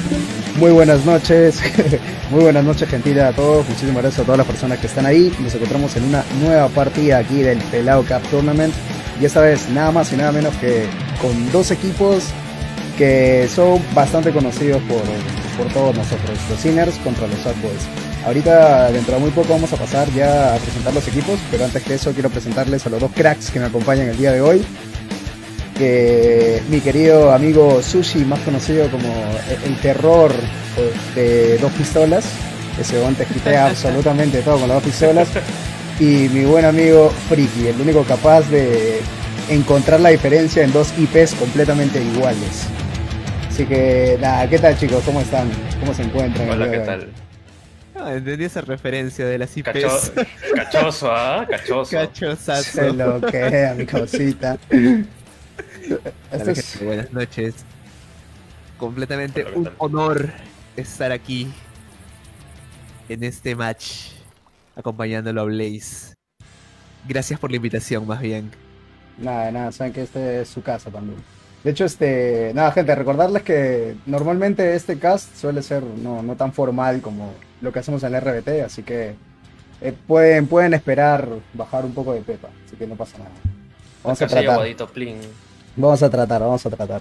Muy buenas noches, muy buenas noches gentil a todos, muchísimas gracias a todas las personas que están ahí. Nos encontramos en una nueva partida aquí del Pelado Cup Tournament y esta vez nada más y nada menos que con dos equipos que son bastante conocidos por todos nosotros, los Sinners contra los Sad Boys. Ahorita dentro de muy poco vamos a pasar ya a presentar los equipos, pero antes que eso quiero presentarles a los dos cracks que me acompañan el día de hoy. Que mi querido amigo Sushi, más conocido como el terror de dos pistolas, ese guante quitea absolutamente todo con las dos pistolas, y mi buen amigo Friki, el único capaz de encontrar la diferencia en dos IPs completamente iguales. Así que nada, ¿qué tal chicos? ¿Cómo están? ¿Cómo se encuentran? Hola, ¿qué tal? Ah, entendí esa referencia de las IPs. Cachoso, ¿ah? Cachoso. Cachosazo. Se lo que mi cosita. Hola, gente, buenas noches. Completamente Hola, ¿qué un tal? honor estar aquí en este match acompañándolo a Blaze. Gracias por la invitación, más bien. Nada, saben que este es su casa también. De hecho, nada, gente, recordarles que normalmente este cast suele ser no tan formal como lo que hacemos en el RBT, así que pueden esperar bajar un poco de pepa, así que no pasa nada. Vamos a Acá soy tratar, aguadito, plin. vamos a tratar.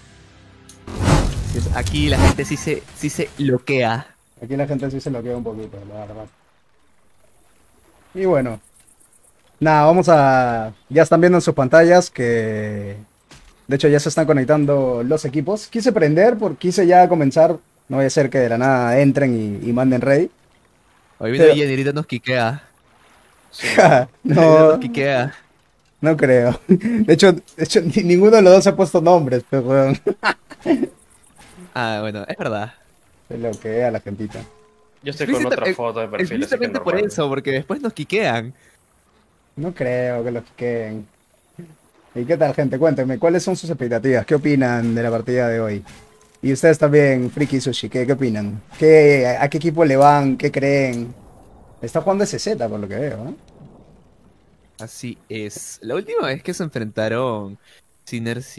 Aquí la gente sí se loquea. Aquí la gente sí se lo queda un poquito, la verdad. Y bueno, nada, ya están viendo en sus pantallas que de hecho ya se están conectando los equipos. Quise ya comenzar, no voy a hacer que de la nada entren y manden rey. Hoy vino Pero, Jen y ahorita nos quiquea. Sí, ja, Ahorita no, nos quiquea. no creo. De hecho, ninguno de los dos ha puesto nombres, pero weón, Ah, bueno, es verdad. es lo que a la gentita. yo estoy con otra foto de perfil, así que Explícitamente por normal. eso, porque después nos quiquean. No creo que los queden. ¿Y qué tal, gente? Cuéntenme, ¿cuáles son sus expectativas? ¿Qué opinan de la partida de hoy? Y ustedes también, Friki y Sushi, ¿qué opinan? ¿A qué equipo le van? ¿Qué creen? Está jugando SZ por lo que veo, ¿no? Así es. La última vez que se enfrentaron Sinners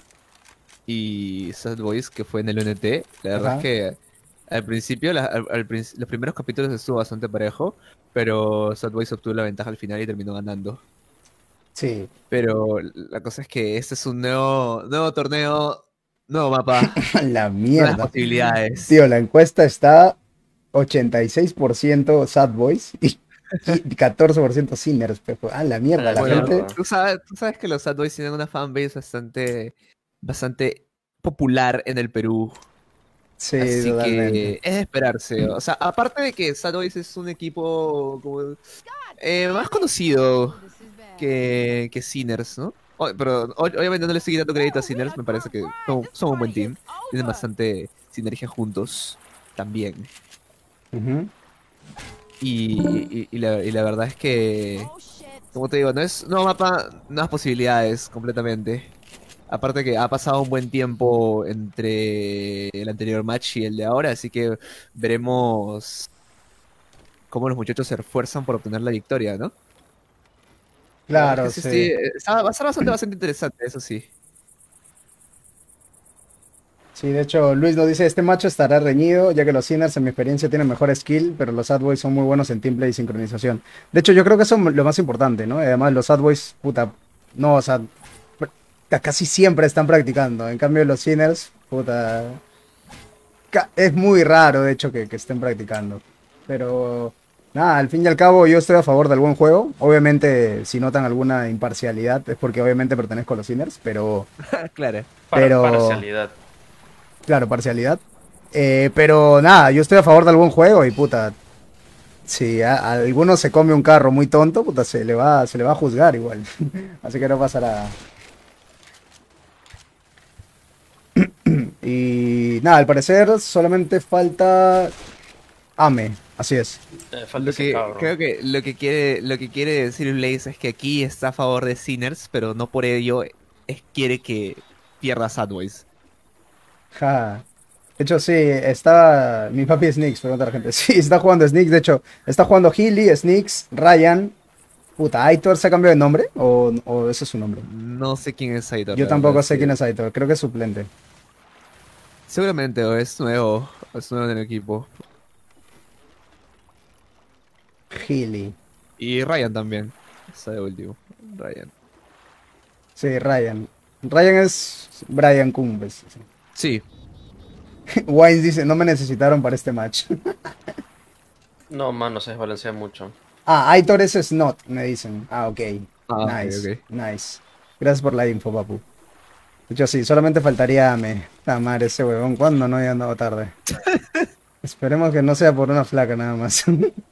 y Sad Boys, que fue en el UNT, la verdad es Ajá. que al principio, los primeros capítulos estuvo bastante parejo, pero Sad Boys obtuvo la ventaja al final y terminó ganando. Sí. Pero la cosa es que este es un nuevo torneo, nuevo mapa, La nuevas mierda. posibilidades. Tío, la encuesta está 86% Sad Boys y 14% Sinners, pero la A mierda, la la Bueno, gente. mierda. tú sabes que los Sad Boys tienen una fanbase bastante popular en el Perú. Sí, Así totalmente. que es de esperarse. O sea, aparte de que Sad Boys es un equipo como, más conocido que Sinners, ¿no? Pero obviamente no le estoy quitando crédito a Sinners, me parece que son un buen team. Tienen bastante sinergia juntos también. Ujú. Y la verdad es que, como te digo, no es nuevo mapa, nuevas posibilidades completamente. Aparte que ha pasado un buen tiempo entre el anterior match y el de ahora, así que veremos cómo los muchachos se esfuerzan por obtener la victoria, ¿no? La verdad es que Claro, sí, sí. va a ser bastante interesante, eso sí. Sí, de hecho, Luis nos dice, este macho estará reñido, ya que los Sinners en mi experiencia tienen mejor skill, pero los Sad Boys son muy buenos en teamplay y sincronización. De hecho, yo creo que eso es lo más importante, ¿no? Además, los Sad Boys, puta, no, o sea, casi siempre están practicando. En cambio, los Sinners, puta, es muy raro, de hecho, que estén practicando. Pero, nada, al fin y al cabo, yo estoy a favor del buen juego. Obviamente, si notan alguna imparcialidad, es porque obviamente pertenezco a los Sinners, Claro. pero, Parcialidad. claro, parcialidad. Pero nada, yo estoy a favor del buen juego y puta, si a alguno se come un carro muy tonto, puta, se le va a juzgar igual. Así que no pasa nada. Y nada, al parecer solamente falta Ame, así es. Falta ese cabro. Creo que lo que quiere decir Blaze es que aquí está a favor de Sinners, pero no por ello quiere que pierda Sadways. Ja. De hecho, sí, está mi papi Sneaks, pregunta la gente. Sí, está jugando Sneaks, de hecho, está jugando Healy, Sneaks, Ryan. Puta, ¿Aitor se ha cambiado de nombre? ¿O ese es su nombre? No sé quién es Aitor, Yo la verdad, tampoco sé sí. quién es Aitor, creo que es suplente. Seguramente es nuevo en el equipo. Healy. Y Ryan también. Está de último. Ryan. Sí, Ryan. Ryan es Brian Cumbes. Sí. Wines dice, no me necesitaron para este match. No, mano, se desbalancea mucho. Ah, Aitor es Snot, me dicen. Ah, ok. Ah, Nice, ok. nice. Gracias por la info, papu. De hecho, sí, solamente faltaría la madre ese huevón. ¿Cuándo no haya andado tarde? Esperemos que no sea por una flaca nada más.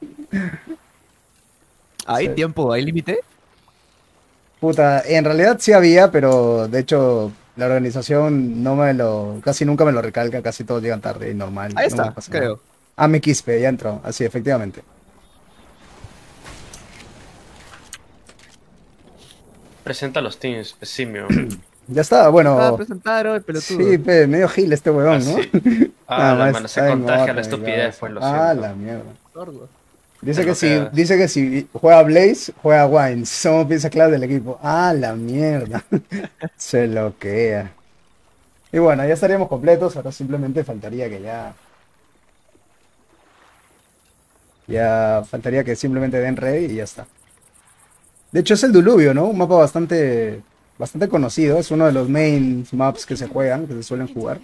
¿Hay Sí. tiempo? ¿Hay límite? Puta, en realidad sí había, pero de hecho la organización casi nunca me lo recalca, casi todos llegan tarde y normal, Ahí no me está, pasa nada. creo. Ah, mi Quispe, ya entró, así, efectivamente. Presenta a los teams, simio. Ya está, Ah, bueno, presentaron el pelotudo. sí, medio gil este huevón, ¿no? Así. Nada Ah, la más mano, se está en contagia orden, la mi estupidez, cabeza. pues lo Ah, siento. la mierda. Sordo. Dice que si juega Blaze, juega Wines. Somos piezas clave del equipo. Ah, la mierda. Se loquea. Y bueno, ya estaríamos completos. Ahora simplemente faltaría que ya faltaría que simplemente den rey y ya está. De hecho es el Diluvio, ¿no? Un mapa bastante conocido. Es uno de los main maps que se juegan, que se suelen jugar.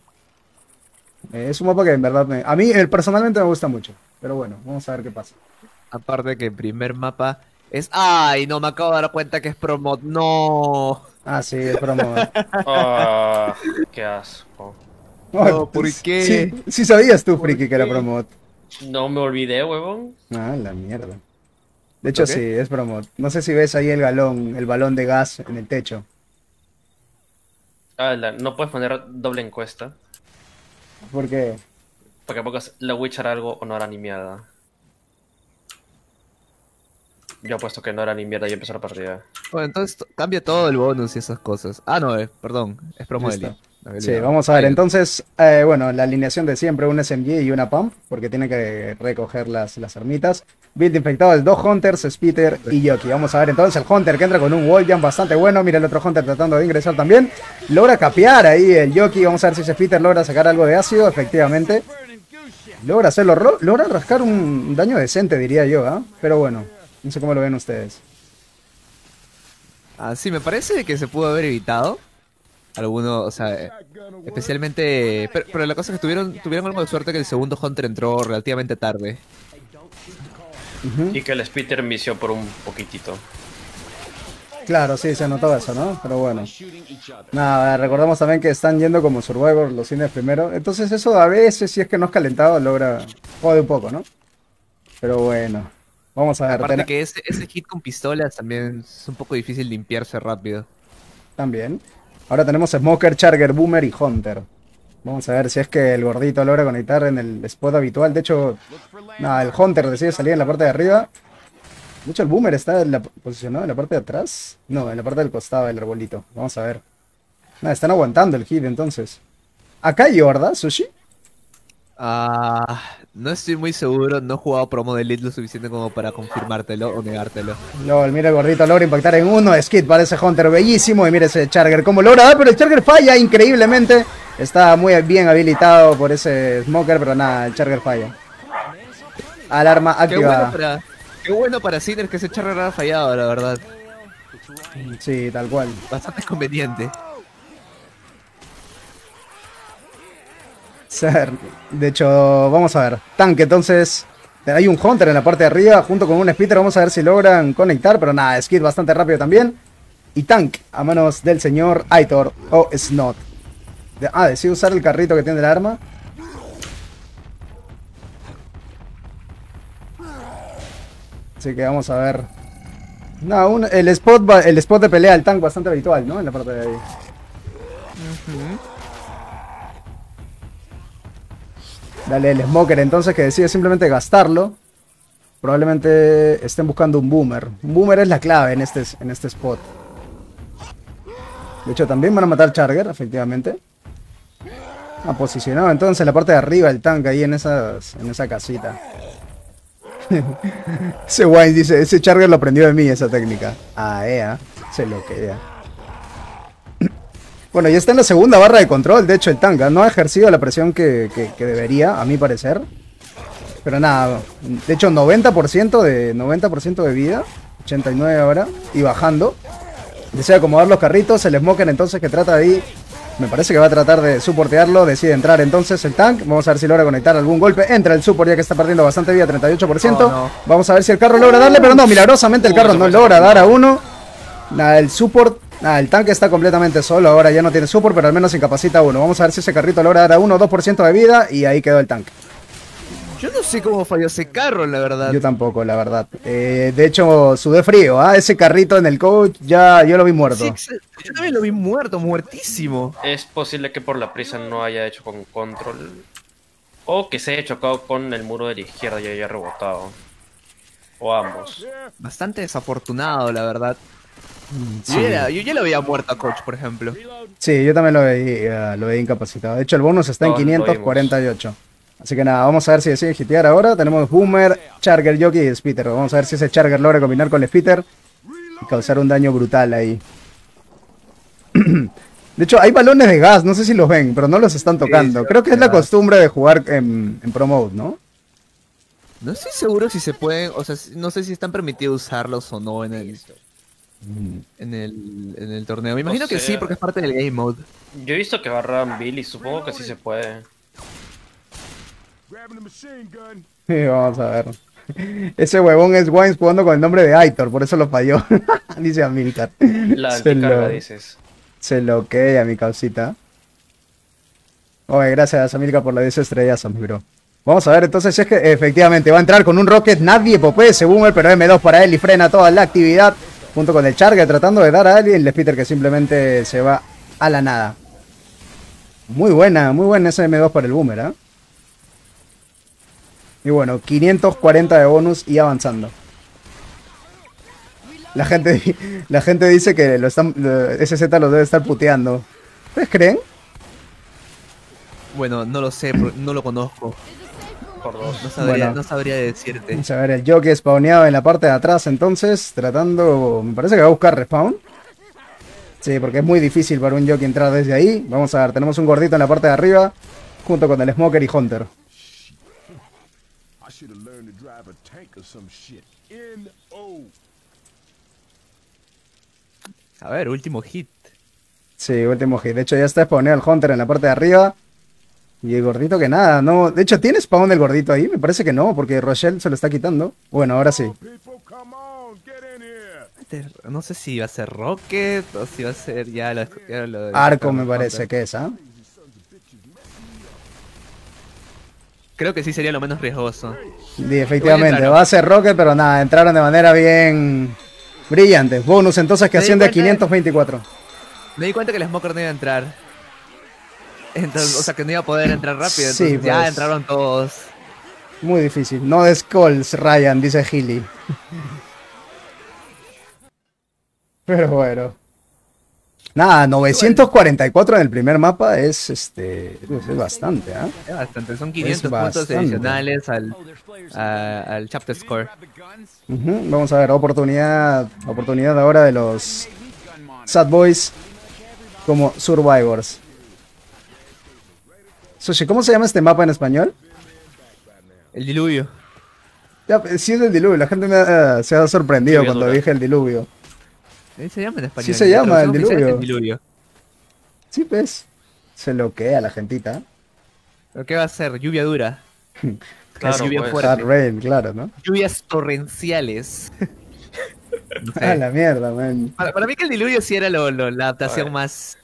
Es un mapa que en verdad a mí personalmente me gusta mucho. Pero bueno, vamos a ver qué pasa. Aparte que el primer mapa es... ¡Ay! No, me acabo de dar cuenta que es Promod. ¡No! Ah, sí, es promo. Ah, qué asco. No, ¿por qué? Sí sabías tú, ¿Por Friki, que era qué? promo. No me olvidé, huevón. Ah, la mierda. De hecho, ¿Lo qué? sí, es promo. No sé si ves ahí el balón de gas en el techo. Ah, no puedes poner doble encuesta. Porque, Porque pongas la Witcher algo o no era ni mierda. Yo apuesto que no era ni mierda y empezó la partida. Bueno, entonces cambia todo el bonus y esas cosas. Ah, no, perdón. Es promo de listo. Lee. Me había Sí, olvidado. vamos a ver. Ahí. Entonces, bueno, la alineación de siempre, un SMG y una pump, porque tiene que recoger las ermitas. Build infectado es 2 Hunters, Spitter y Yoki. Vamos a ver entonces el Hunter que entra con un wall jump bastante bueno. Mira el otro Hunter tratando de ingresar también. Logra capear ahí el Yoki. Vamos a ver si ese Spitter logra sacar algo de ácido, efectivamente. Logra hacerlo, logra rascar un daño decente, diría yo, ¿ah? Pero bueno, no sé cómo lo ven ustedes. Ah, sí, me parece que se pudo haber evitado. Algunos, o sea, especialmente... Pero la cosa es que tuvieron algo de suerte que el segundo Hunter entró relativamente tarde. Y que el Spitter misió por un poquitito. Claro, sí, se notó eso, ¿no? Pero bueno. Nada, recordamos también que están yendo como Survivor los cines primero. Entonces eso a veces, si es que no es calentado, logra... Jode un poco, ¿no? Pero bueno. Vamos a ver. Aparte que ese hit con pistolas también es un poco difícil limpiarse rápido. También. Ahora tenemos Smoker, Charger, Boomer y Hunter. Vamos a ver si es que el gordito logra conectar en el spot habitual. De hecho, nada, el Hunter decide salir en la parte de arriba. De hecho, el Boomer está posicionado en la parte de atrás. No, en la parte del costado del arbolito. Vamos a ver. Nada, están aguantando el hit entonces. ¿Acá hay horda, Sushi? Ah, no estoy muy seguro, no he jugado promo de Elite lo suficiente como para confirmártelo o negártelo. No, mira el gordito logra impactar en uno. Skid para ese Hunter, bellísimo. Y mira ese Charger cómo logra dar, pero el Charger falla increíblemente. Está muy bien habilitado por ese Smoker, pero nada, el Charger falla. Alarma activada. Qué bueno para Sinner que ese Charger ha fallado, la verdad. Sí, tal cual. Bastante conveniente. De hecho, vamos a ver. Tanque, entonces. Hay un Hunter en la parte de arriba junto con un Spitter. Vamos a ver si logran conectar. Pero nada, Skid bastante rápido también. Y Tank a manos del señor Aitor o Snot. Decide usar el carrito que tiene el arma. Así que vamos a ver. No, el spot de pelea del tank bastante habitual, ¿no? En la parte de ahí. Dale el Smoker entonces que decide simplemente gastarlo. Probablemente estén buscando un Boomer. Un Boomer es la clave en este spot. De hecho también van a matar Charger, efectivamente. Ha posicionado entonces en la parte de arriba el tanque ahí en esa casita. Ese Wine dice, ese Charger lo aprendió de mí esa técnica. Se lo queda. Bueno, ya está en la segunda barra de control, de hecho el tank no ha ejercido la presión que debería, a mi parecer. Pero nada, de hecho 90% de vida, 89 ahora, y bajando. Desea acomodar los carritos, el Smoker entonces que trata de ir, me parece que va a tratar de supportearlo, decide entrar entonces el tank, vamos a ver si logra conectar algún golpe, entra el support ya que está perdiendo bastante vida, 38%, no. Vamos a ver si el carro logra darle, pero no, milagrosamente el carro no logra dar a uno. Nada, el support, nada, el tanque está completamente solo, ahora ya no tiene support, pero al menos incapacita a uno. Vamos a ver si ese carrito logra dar a uno, 2% de vida y ahí quedó el tanque. Yo no sé cómo falló ese carro, la verdad. Yo tampoco, la verdad. De hecho, sudé frío, ¿ah? Ese carrito en el coach, ya yo lo vi muerto. Sí, yo también lo vi muerto, muertísimo. Es posible que por la prisa no haya hecho con control. O que se haya chocado con el muro de la izquierda y haya rebotado. O ambos. Bastante desafortunado, la verdad. Sí. Yo ya lo había muerto a Coach, por ejemplo. Sí, yo también lo veía incapacitado. De hecho, el bonus está en 548. Así que nada, vamos a ver si decide hitear ahora. Tenemos Boomer, Charger, Jockey y Spitter. Vamos a ver si ese Charger logra combinar con el Spitter y causar un daño brutal ahí. De hecho, hay balones de gas, no sé si los ven, pero no los están tocando. Creo que es la costumbre de jugar en Pro Mode, ¿no? No estoy seguro si se pueden, o sea, no sé si están permitidos usarlos o no en el torneo. Me imagino que sí, porque es parte del game mode. Yo he visto que barran Bill y supongo que sí se puede. Sí, vamos a ver. Ese huevón es Wines jugando con el nombre de Aitor, por eso lo falló. Dice Amilcar. La anticarga, dices. Se loquea mi causita. Oye, gracias Amilcar por la 10 estrellas, mi bro. Vamos a ver entonces si es que efectivamente va a entrar con un Rocket. Nadie popee ese Boomer, pero M2 para él y frena toda la actividad. Junto con el Charger tratando de dar a alguien. El Spitter que simplemente se va a la nada. Muy buena ese M2 para el Boomer, ¿eh? Y bueno, 540 de bonus y avanzando. La gente dice que SZ los debe estar puteando. ¿Ustedes creen? Bueno, no lo sé, no lo conozco. Por dos. No sabría decirte. Vamos a ver, el Jockey spawneado en la parte de atrás entonces, tratando... Me parece que va a buscar respawn. Sí, porque es muy difícil para un Jockey entrar desde ahí. Vamos a ver, tenemos un gordito en la parte de arriba, junto con el Smoker y Hunter. A ver, último hit. Sí, último hit. De hecho ya está spawneado el Hunter en la parte de arriba. Y el gordito que nada, no. De hecho, ¿tiene spawn el gordito ahí? Me parece que no, porque Rochelle se lo está quitando. Bueno, ahora sí. No sé si va a ser Rocket o si va a ser ya lo de Arco me parece que es, ¿ah? Creo que sí sería lo menos riesgoso. Sí, efectivamente, va a ser Rocket, pero nada, entraron de manera bien brillante. Bonus entonces que asciende a 524. Me di cuenta que el Smoker no iba a entrar. Entonces, o sea, que no iba a poder entrar rápido. Entonces Sí, ya pues. entraron todos. Muy difícil. No de Skulls, Ryan, dice Healy. Pero bueno. Nada, 944 en el primer mapa es bastante, ¿ah? Es bastante, son 500 puntos bastante. adicionales al chapter score. Vamos a ver, oportunidad ahora de los Sad Boys como Survivors. Sushi, ¿cómo se llama este mapa en español? El diluvio. Ya, sí es el diluvio, la gente se ha sorprendido cuando dije el diluvio. Se llama en español. Sí se llama el La traducción oficial es diluvio. Sí, pues. Se loquea la gentita. ¿Pero qué va a ser? Lluvia dura. Claro, lluvia pues. fuerte. Hard rain, claro, ¿no? Lluvias torrenciales. No sé. A la mierda, man. Para mí que el diluvio sí era la adaptación más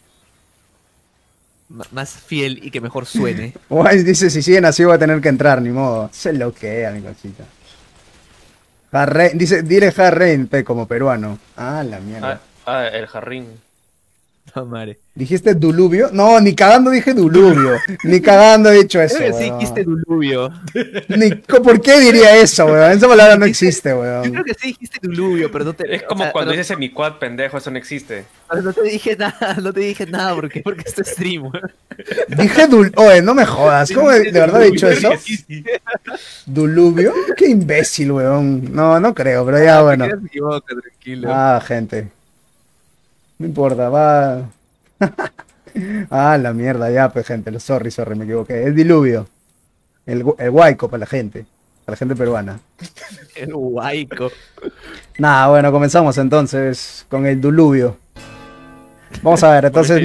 fiel y que mejor suene. Wise dice, si siguen así voy a tener que entrar, ni modo. Se loquea, mi cosita. Hard rain, dice, dile hard rain, como peruano. Ah, la mierda. El jarrín. No, madre. ¿Dijiste diluvio? No, ni cagando dije diluvio. Ni cagando he dicho eso, Creo que sí weón. dijiste diluvio. ¿Por qué diría eso, weón? Esa palabra no existe, Yo weón. creo que sí dijiste diluvio, pero no te... Es como o sea, cuando pero- dices semiquad, pendejo, eso no existe. pero no te dije nada, porque este stream, weón. Dije Oye, no me jodas. ¿Cómo de verdad he dicho eso? ¿Diluvio? Qué imbécil, weón. No creo, pero ya bueno. Te equivocas, tranquilo. Ah, gente. No importa, va. Ah, la mierda, ya, pues, gente. Sorry, me equivoqué. Es diluvio. El huaico para la gente peruana. El guayco. Nada, bueno, comenzamos entonces con el diluvio. Vamos a ver, entonces...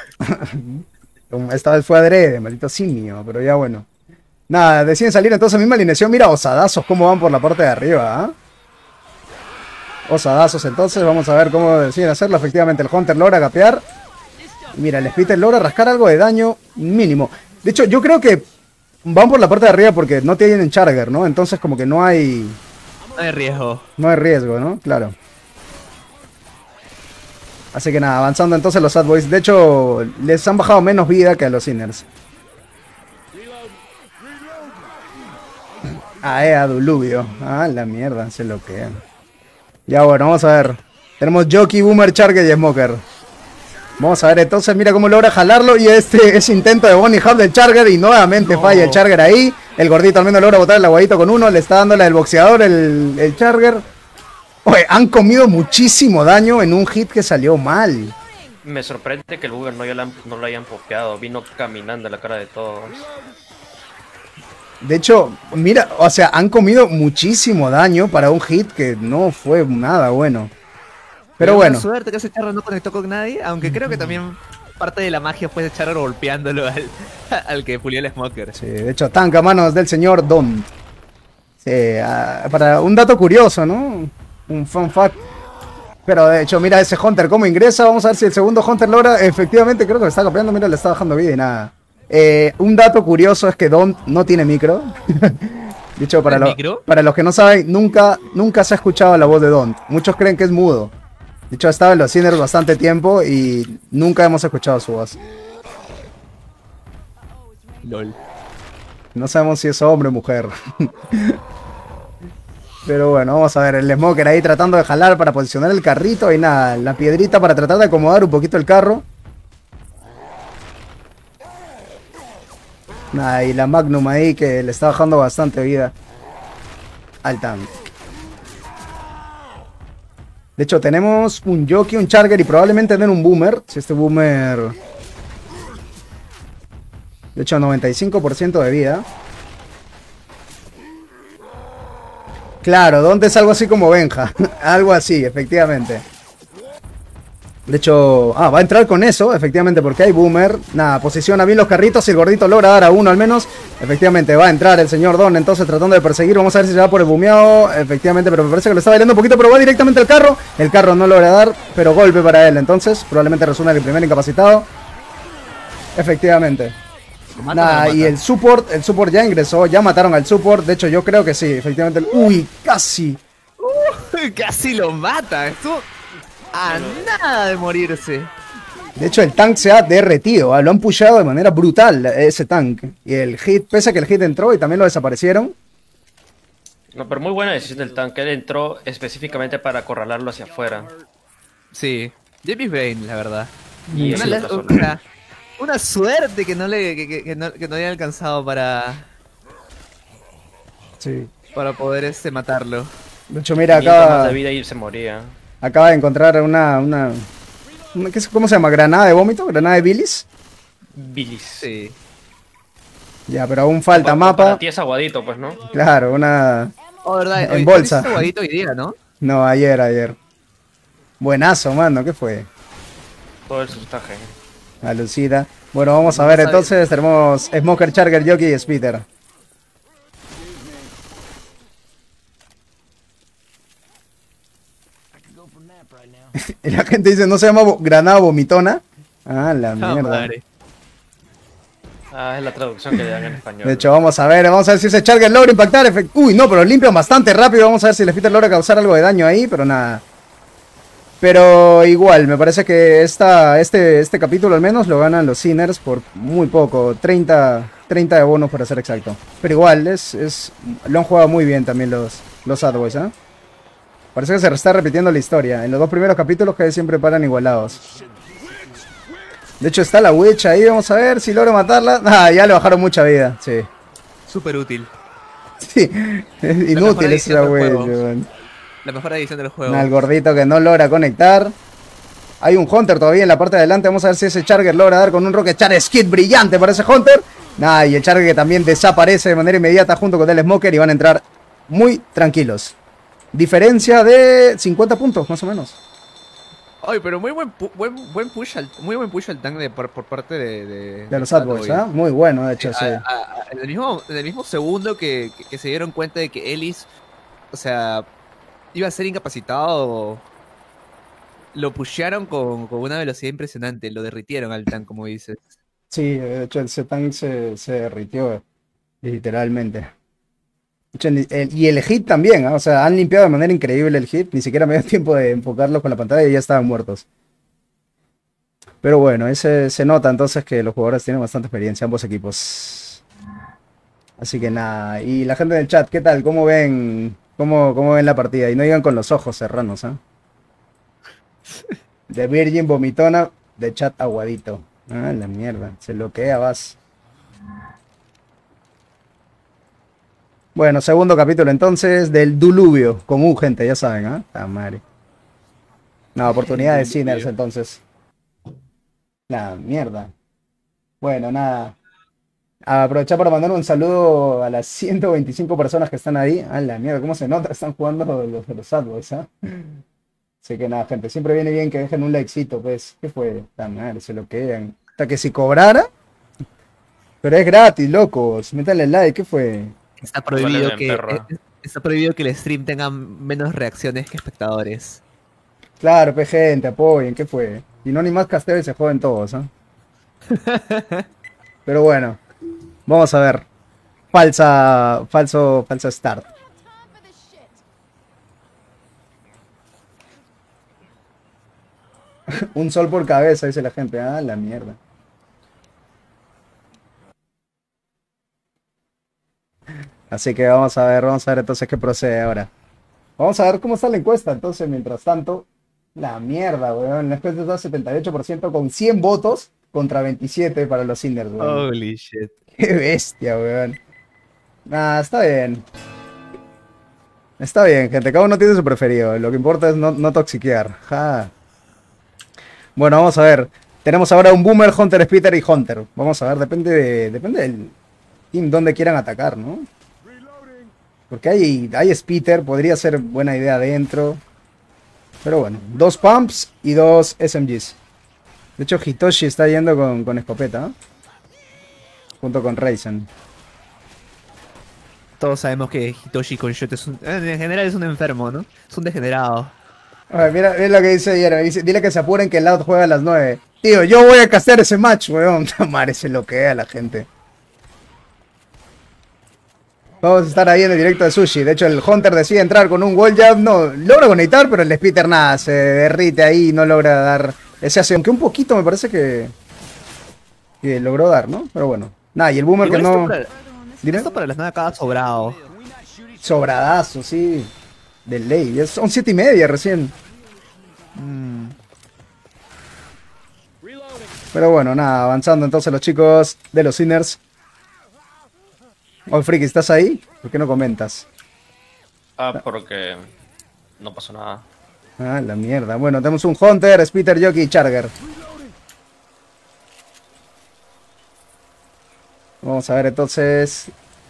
Esta vez fue adrede, maldito simio, pero ya bueno. Nada, deciden salir entonces misma alineación. Mira, osadazos cómo van por la parte de arriba, ¿ah? Osadazos entonces, vamos a ver cómo deciden hacerlo. Efectivamente, el Hunter logra capear. Mira, el Spitter logra rascar algo de daño mínimo. De hecho, yo creo que van por la parte de arriba porque no tienen Charger, ¿no? Entonces como que no hay... No hay riesgo. No hay riesgo, ¿no? Claro. Así que nada, avanzando entonces los Sad Boys. De hecho, les han bajado menos vida que a los Inners. A Diluvio. Ah, la mierda, se lo que. Ya bueno, vamos a ver. Tenemos Jockey, Boomer, Charger y Smoker. Vamos a ver entonces, mira cómo logra jalarlo. Y ese intento de Bonnie Hub del Charger. Y nuevamente falla el Charger ahí. El gordito al menos logra botar el aguadito con uno. Le está dando la del boxeador el Charger. Oye, han comido muchísimo daño en un hit que salió mal. Me sorprende que el Boomer no lo hayan pokeado. Vino caminando en la cara de todos. De hecho, mira, o sea, han comido muchísimo daño para un hit que no fue nada bueno. Pero bueno. Suerte que ese Charro no conectó con nadie, aunque creo que también parte de la magia fue ese Charro golpeándolo al que pulió el Smoker. Sí, de hecho, tanca manos del señor Don. Sí, para un dato curioso, ¿no? Un fun fact. Pero de hecho, mira ese Hunter cómo ingresa. Vamos a ver si el segundo Hunter logra. Efectivamente, creo que le está copiando. Mira, le está bajando vida y nada. Un dato curioso es que Don no tiene micro. De hecho, para los que no saben, nunca se ha escuchado la voz de Don. Muchos creen que es mudo. De hecho, ha estado en los Sinners bastante tiempo y nunca hemos escuchado su voz. LOL. No sabemos si es hombre o mujer. Pero bueno, vamos a ver, el Smoker ahí tratando de jalar para posicionar el carrito y nada, la piedrita para tratar de acomodar un poquito el carro. Nada, y la Magnum ahí que le está bajando bastante vida al tanque. De hecho, tenemos un Jockey, un Charger y probablemente tener un Boomer. Si este Boomer... De hecho, 95% de vida. Claro, ¿dónde es algo así como Benja? Algo así, efectivamente. De hecho, va a entrar con eso, efectivamente, porque hay Boomer. Nada, posiciona bien los carritos y el gordito logra dar a uno al menos. Efectivamente, va a entrar el señor Don, entonces tratando de perseguir. Vamos a ver si se va por el bumeado. Efectivamente, pero me parece que lo está bailando un poquito, pero va directamente al carro. El carro no logra dar, pero golpe para él. Entonces, probablemente resuena el primer incapacitado. Efectivamente. Nada, y el support ya ingresó, ya mataron al support. De hecho, yo creo que sí, efectivamente. Uy, casi. Casi lo mata. Estuvo a nada de morirse. De hecho, el tank se ha derretido, lo han pushado de manera brutal ese tank. Y el hit, pese a que el hit entró y también lo desaparecieron. No, pero muy buena decisión del tanque. Él entró específicamente para acorralarlo hacia afuera. Sí, James Bane, la verdad. Y una suerte que no haya alcanzado para poder matarlo. De hecho, mira, acá más de vida y se moría. Acaba de encontrar ¿cómo se llama? ¿Granada de vómito? ¿Granada de bilis? Bilis. Sí. Ya, pero aún falta mapa. Para ti es aguadito, pues, ¿no? Claro, una... ¿verdad? En bolsa. Aguadito hoy día, ¿no? No, ayer. Buenazo, mano, ¿qué fue? Todo el sustaje. Alucida. Bueno, vamos a ver entonces. Tenemos Smoker, Charger, Jockey y Spitter. Y la gente dice, ¿no se llama granada vomitona? Ah, la mierda. Madre. Es la traducción que le dan en español. De hecho, vamos a ver si ese Charger logra impactar. Uy, no, pero limpian bastante rápido. Vamos a ver si el Spitter logra causar algo de daño ahí, pero nada. Pero igual, me parece que este capítulo al menos lo ganan los Sinners por muy poco. 30 de bonos para ser exacto. Pero igual, lo han jugado muy bien también los Sad Boys, ¿eh? Parece que se está repitiendo la historia. En los dos primeros capítulos que siempre paran igualados. De hecho está la Witch ahí, vamos a ver si logra matarla. Ya le bajaron mucha vida, sí. Súper útil. Sí, es inútil esa Witch. La mejor edición del juego. El gordito que no logra conectar. Hay un Hunter todavía en la parte de adelante. Vamos a ver si ese Charger logra dar con un Rocket Charge Skid brillante para ese Hunter. Nah, y el Charger que también desaparece de manera inmediata junto con el Smoker y van a entrar muy tranquilos. Diferencia de 50 puntos, más o menos. Ay, pero muy buen push muy buen push al tank por parte De los Adboys, ¿ah? Muy bueno, de hecho, sí. En el mismo segundo que se dieron cuenta de que Ellis, o sea, iba a ser incapacitado, lo pushearon con una velocidad impresionante, lo derritieron al tank, como dices. Sí, de hecho, ese tank se derritió, literalmente. De hecho, y el hit también, ¿eh? O sea, han limpiado de manera increíble el hit. Ni siquiera me dio tiempo de enfocarlos con la pantalla y ya estaban muertos. Pero bueno, se nota entonces que los jugadores tienen bastante experiencia, ambos equipos. Así que nada. Y la gente del chat, ¿qué tal? ¿Cómo ven la partida? Y no digan con los ojos serranos, ¿eh? De Virgin vomitona, de chat aguadito. Ah, la mierda. Se bloquea, vas. Bueno, segundo capítulo entonces del Diluvio. Con gente, ya saben, ¿ah? ¿Eh? Madre. No, oportunidad de Sinners entonces. La mierda. Bueno, nada. Aprovechar para mandar un saludo a las 125 personas que están ahí. A la mierda, ¿cómo se nota? Están jugando los Adboys, ¿ah? Así que nada, gente, siempre viene bien que dejen un likecito, pues. ¿Qué fue? La madre, se lo quedan. Hasta que si cobrara. Pero es gratis, locos. Métanle like, ¿qué fue? Está prohibido que el stream tenga menos reacciones que espectadores. Claro, pues gente, apoyen, ¿qué fue? Si no, ni más casteo y se joden todos, ¿eh? Pero bueno, vamos a ver. Falsa start. Un sol por cabeza, dice la gente. Ah, la mierda. Así que vamos a ver entonces qué procede ahora. Vamos a ver cómo está la encuesta, entonces, mientras tanto. La mierda, weón. La encuesta está 78% con 100 votos contra 27 para los Sinners, weón. Holy shit. Qué bestia, weón. Nah, está bien. Está bien, gente. Cada uno tiene su preferido. Lo que importa es no toxiquear. Ja. Bueno, vamos a ver. Tenemos ahora un Boomer, Hunter, Spitter y Hunter. Vamos a ver, depende del team donde quieran atacar, ¿no? Porque hay Spitter, podría ser buena idea adentro. Pero bueno, 2 pumps y 2 SMGs. De hecho, Hitoshi está yendo con escopeta, ¿eh? Junto con Ryzen. Todos sabemos que Hitoshi con Shot en general es un enfermo, ¿no? Es un degenerado. A ver, mira lo que dice Jeremy. Dice, dile que se apuren que el Loud juega a las 9. Tío, yo voy a castear ese match, weón. Madre, se loquea la gente. Vamos a estar ahí en el directo de Sushi. De hecho, el Hunter decide entrar con un wall jab. No, logra conectar, pero el Spitter nada, se derrite ahí y no logra dar ese hace. Aunque un poquito me parece que logró dar, ¿no? Pero bueno. Nada, y el Boomer igual que no... Esto para las 9 acaba sobrado. Sobradazo, sí. De ley. Son 7:30 recién. Pero bueno, nada, avanzando entonces los chicos de los Sinners. Oh, Friki, ¿estás ahí? ¿Por qué no comentas? Porque no pasó nada. Ah, la mierda. Bueno, tenemos un Hunter, Spitter, Jockey y Charger. Vamos a ver entonces.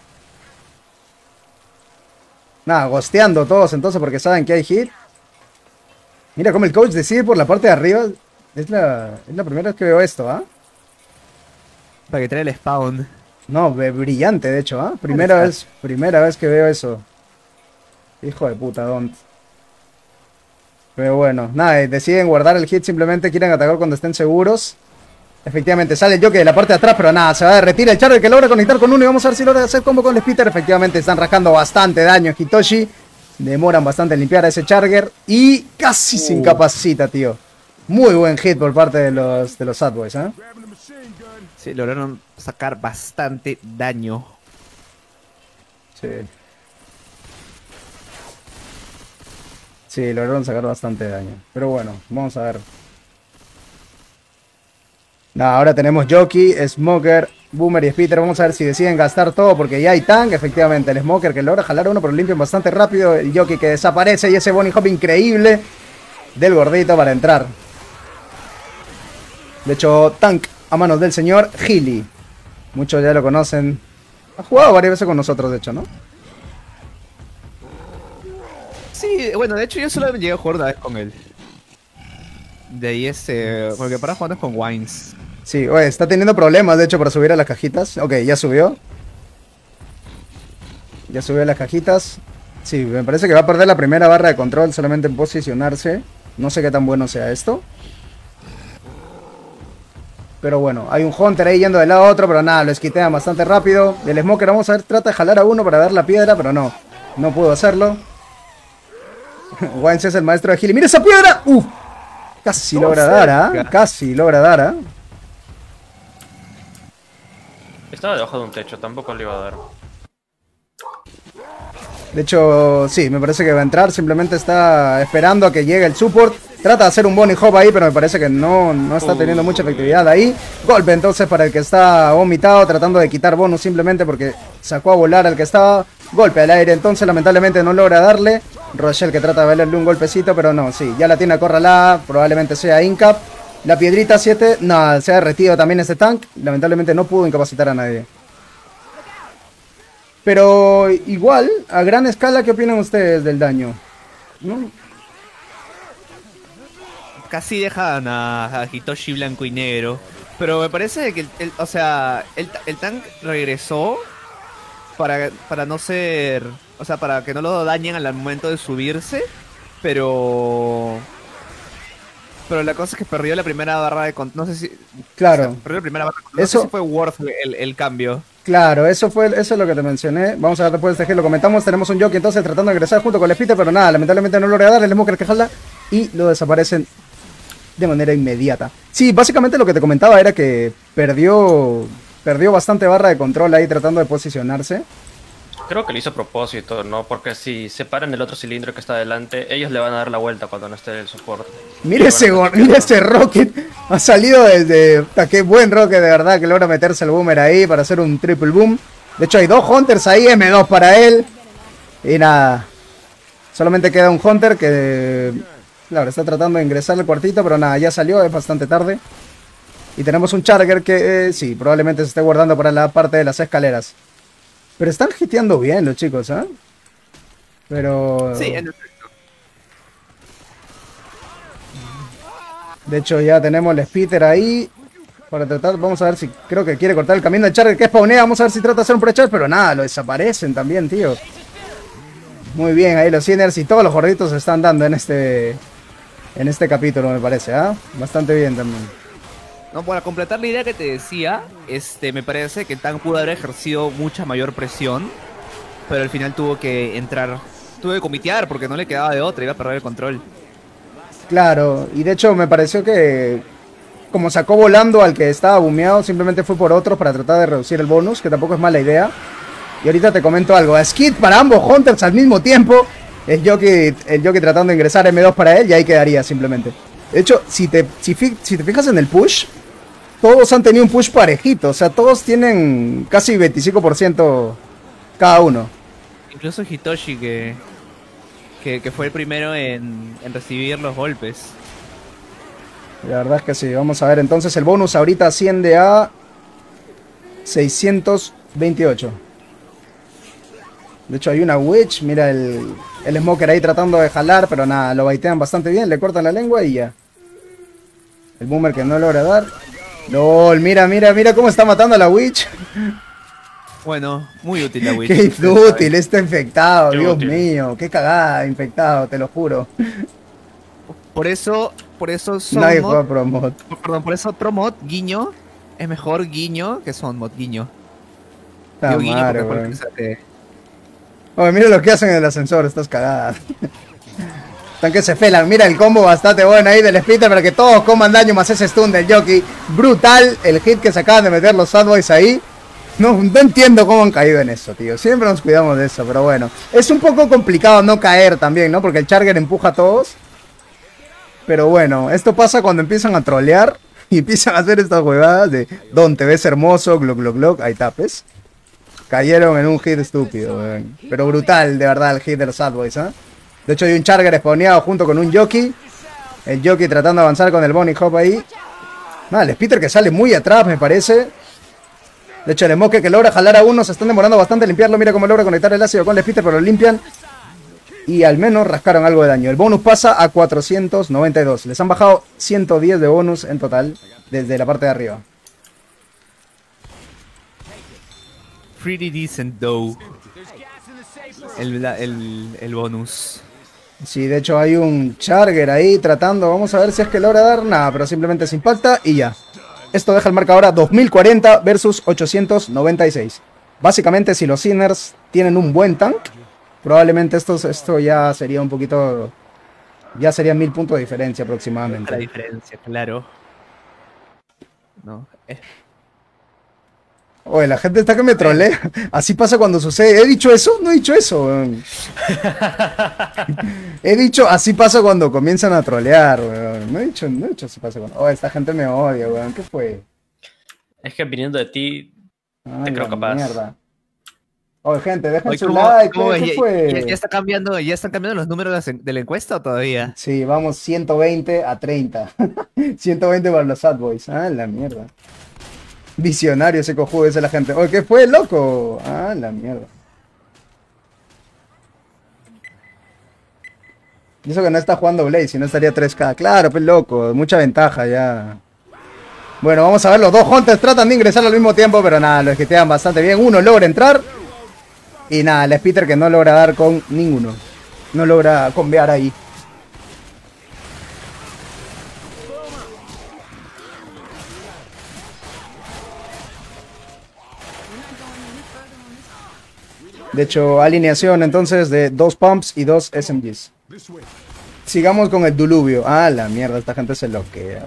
Nada, gosteando todos entonces porque saben que hay hit. Mira cómo el coach decide por la parte de arriba. Es la primera vez que veo esto, ¿ah? Para que trae el spawn. No, brillante de hecho, ¿ah? Primera vez que veo eso. Hijo de puta, don't. Pero bueno, nada, deciden guardar el hit, simplemente quieren atacar cuando estén seguros. Efectivamente, sale el Jockey de la parte de atrás, pero nada, se va a derretir el Charger que logra conectar con uno y vamos a ver si logra hacer combo con el Spitter. Efectivamente, están rascando bastante daño Hitoshi. Demoran bastante en limpiar a ese Charger y casi se incapacita, tío. Muy buen hit por parte de los Adboys, ¿eh? Sí, lograron sacar bastante daño. Sí. Sí, lograron sacar bastante daño. Pero bueno, vamos a ver. Ahora tenemos Jockey, Smoker, Boomer y Spitter. Vamos a ver si deciden gastar todo porque ya hay tank. Efectivamente, el Smoker que logra jalar uno pero limpian bastante rápido. El Jockey que desaparece y ese bunny hop increíble del gordito para entrar. De hecho, tank a manos del señor Healy. Muchos ya lo conocen. Ha jugado varias veces con nosotros, de hecho, ¿no? Sí, bueno, de hecho yo solo llegué a jugar una vez con él. De ahí porque para jugar con Wines. Sí, oye, está teniendo problemas, de hecho, para subir a las cajitas. Ok, ya subió. Ya subió a las cajitas. Sí, me parece que va a perder la primera barra de control solamente en posicionarse. No sé qué tan bueno sea esto. Pero bueno, hay un Hunter ahí yendo de lado a otro, pero nada, lo esquitean bastante rápido. El Smoker, vamos a ver, trata de jalar a uno para dar la piedra, pero no. No pudo hacerlo. Wines es el maestro de Healy. ¡Mira esa piedra! Casi logra dar, ¿ah? Casi logra dar, ¿ah? Estaba debajo de un techo, tampoco le iba a dar. De hecho, sí, me parece que va a entrar. Simplemente está esperando a que llegue el support. Trata de hacer un bunny hop ahí, pero me parece que no está teniendo mucha efectividad ahí. Golpe entonces para el que está vomitado, tratando de quitar bonus simplemente porque sacó a volar al que estaba. Golpe al aire, entonces lamentablemente no logra darle. Rochelle que trata de valerle un golpecito, pero no, sí, ya la tiene acorralada. Probablemente sea Incap. La piedrita 7, nada, se ha derretido también ese tank. Lamentablemente no pudo incapacitar a nadie. Pero igual, a gran escala, ¿qué opinan ustedes del daño? ¿No? Casi dejan a Hitoshi blanco y negro. Pero me parece que el tank regresó para no ser... O sea, para que no lo dañen al momento de subirse. Pero la cosa es que perdió la primera barra de control. No sé si... Claro. O sea, perdió la primera barra de control. Eso... No sé si fue worth el cambio. Claro, eso es lo que te mencioné. Vamos a ver después de que lo comentamos. Tenemos un jockey entonces tratando de ingresar junto con el Spite, pero nada, lamentablemente no logra dar el Smoker que jala y lo desaparecen de manera inmediata. Sí, básicamente lo que te comentaba era que perdió bastante barra de control ahí tratando de posicionarse. Creo que lo hizo a propósito, ¿no? Porque si separan el otro cilindro que está adelante, ellos le van a dar la vuelta cuando no esté el soporte. Mira ese Rocket. Ha salido desde... Qué buen Rocket, de verdad, que logra meterse el boomer ahí para hacer un triple boom. De hecho, hay dos Hunters ahí, M2 para él. Y nada. Solamente queda un Hunter que... Claro, está tratando de ingresar al cuartito, pero nada, ya salió, es bastante tarde. Y tenemos un Charger que sí, probablemente se esté guardando para la parte de las escaleras. Pero están hiteando bien los chicos, ¿eh? Pero... Sí, en efecto. De hecho ya tenemos el Spitter ahí. Para tratar, vamos a ver si creo que quiere cortar el camino del Charger que spawnea. Vamos a ver si trata de hacer un pre-charge, pero nada, lo desaparecen también, tío. Muy bien, ahí los Sinners y todos los gorditos se están dando en este capítulo, me parece, ¿ah? Bastante bien también. No, para completar la idea que te decía, me parece que Tank pudo haber ejercido mucha mayor presión, pero al final tuvo que comitear porque no le quedaba de otra, iba a perder el control. Claro, y de hecho me pareció que como sacó volando al que estaba bumeado, simplemente fue por otro para tratar de reducir el bonus, que tampoco es mala idea. Y ahorita te comento algo, skid para ambos Hunters al mismo tiempo, el jockey tratando de ingresar M2 para él y ahí quedaría simplemente. De hecho, si te fijas en el push, todos han tenido un push parejito, o sea, todos tienen casi 25% cada uno. Incluso Hitoshi que fue el primero en recibir los golpes. La verdad es que sí, vamos a ver entonces el bonus ahorita asciende a 628. De hecho hay una witch, mira el smoker ahí tratando de jalar, pero nada, lo baitean bastante bien, le cortan la lengua y ya. El boomer que no logra dar. LOL, mira cómo está matando a la witch. Bueno, muy útil la witch. Qué inútil, está infectado, Dios mío, qué cagada, infectado, te lo juro. Por eso Nadie juega Promod. Perdón, por eso Promod, guiño, es mejor guiño que Sonmod, guiño. Está madre, weón. Oye, mira lo que hacen en el ascensor, estas cagadas. Están que se felan. Mira el combo bastante bueno ahí del Splitter para que todos coman daño más ese stun del jockey. Brutal el hit que se acaban de meter los Sad Boys ahí. No entiendo cómo han caído en eso, tío. Siempre nos cuidamos de eso, pero bueno. Es un poco complicado no caer también, ¿no? Porque el Charger empuja a todos. Pero bueno, esto pasa cuando empiezan a trolear y empiezan a hacer estas jugadas de Don, te ves hermoso, glock, glock, glock. Ahí tapes. Cayeron en un hit estúpido, weón. Pero brutal, de verdad, el hit de los Sad Boys, ¿eh? De hecho hay un Charger spawneado junto con un jockey. El jockey tratando de avanzar con el bunny hop ahí. Nada, el Spitter que sale muy atrás, me parece. De hecho, el Smoke que logra jalar a uno, se están demorando bastante en limpiarlo. Mira cómo logra conectar el ácido con el Spitter, pero lo limpian. Y al menos rascaron algo de daño. El bonus pasa a 492. Les han bajado 110 de bonus en total desde la parte de arriba. Pretty decent though. El bonus. Sí, de hecho hay un Charger ahí tratando. Vamos a ver si es que logra dar nada, pero simplemente se impacta y ya. Esto deja el marcador a 2040 versus 896. Básicamente, si los Sinners tienen un buen tank, probablemente esto ya sería un poquito... Ya serían 1000 puntos de diferencia aproximadamente. La diferencia, claro. No. Oye, la gente está que me trolea. Así pasa cuando sucede. ¿He dicho eso? No he dicho eso, weón. He dicho así pasa cuando comienzan a trolear, weón. No he dicho así pasa cuando... Oh, esta gente me odia, weón. ¿Qué fue? Es que viniendo de ti, Ay, te creo la capaz. mierda. Oye, gente, dejen Oye, su ¿cómo- like. cómo ¿Qué fue? ya están cambiando los números de la encuesta o todavía? Sí, vamos 120 a 30. 120 para los Sad Boys. Ah, la mierda. Visionario ese cojudo, dice la gente. Oye, ¿qué fue, loco? Ah, la mierda. Y eso que no está jugando Blaze, si no estaría 3K. Claro, pues loco, mucha ventaja ya. Bueno, vamos a ver, los dos Hunters tratan de ingresar al mismo tiempo, pero nada, lo esquitean bastante bien. Uno logra entrar. Y nada, el Spitter que no logra dar con ninguno. No logra convear ahí. De hecho, alineación entonces de 2 pumps y 2 SMGs. Sigamos con el diluvio. Ah, la mierda, esta gente se loquea.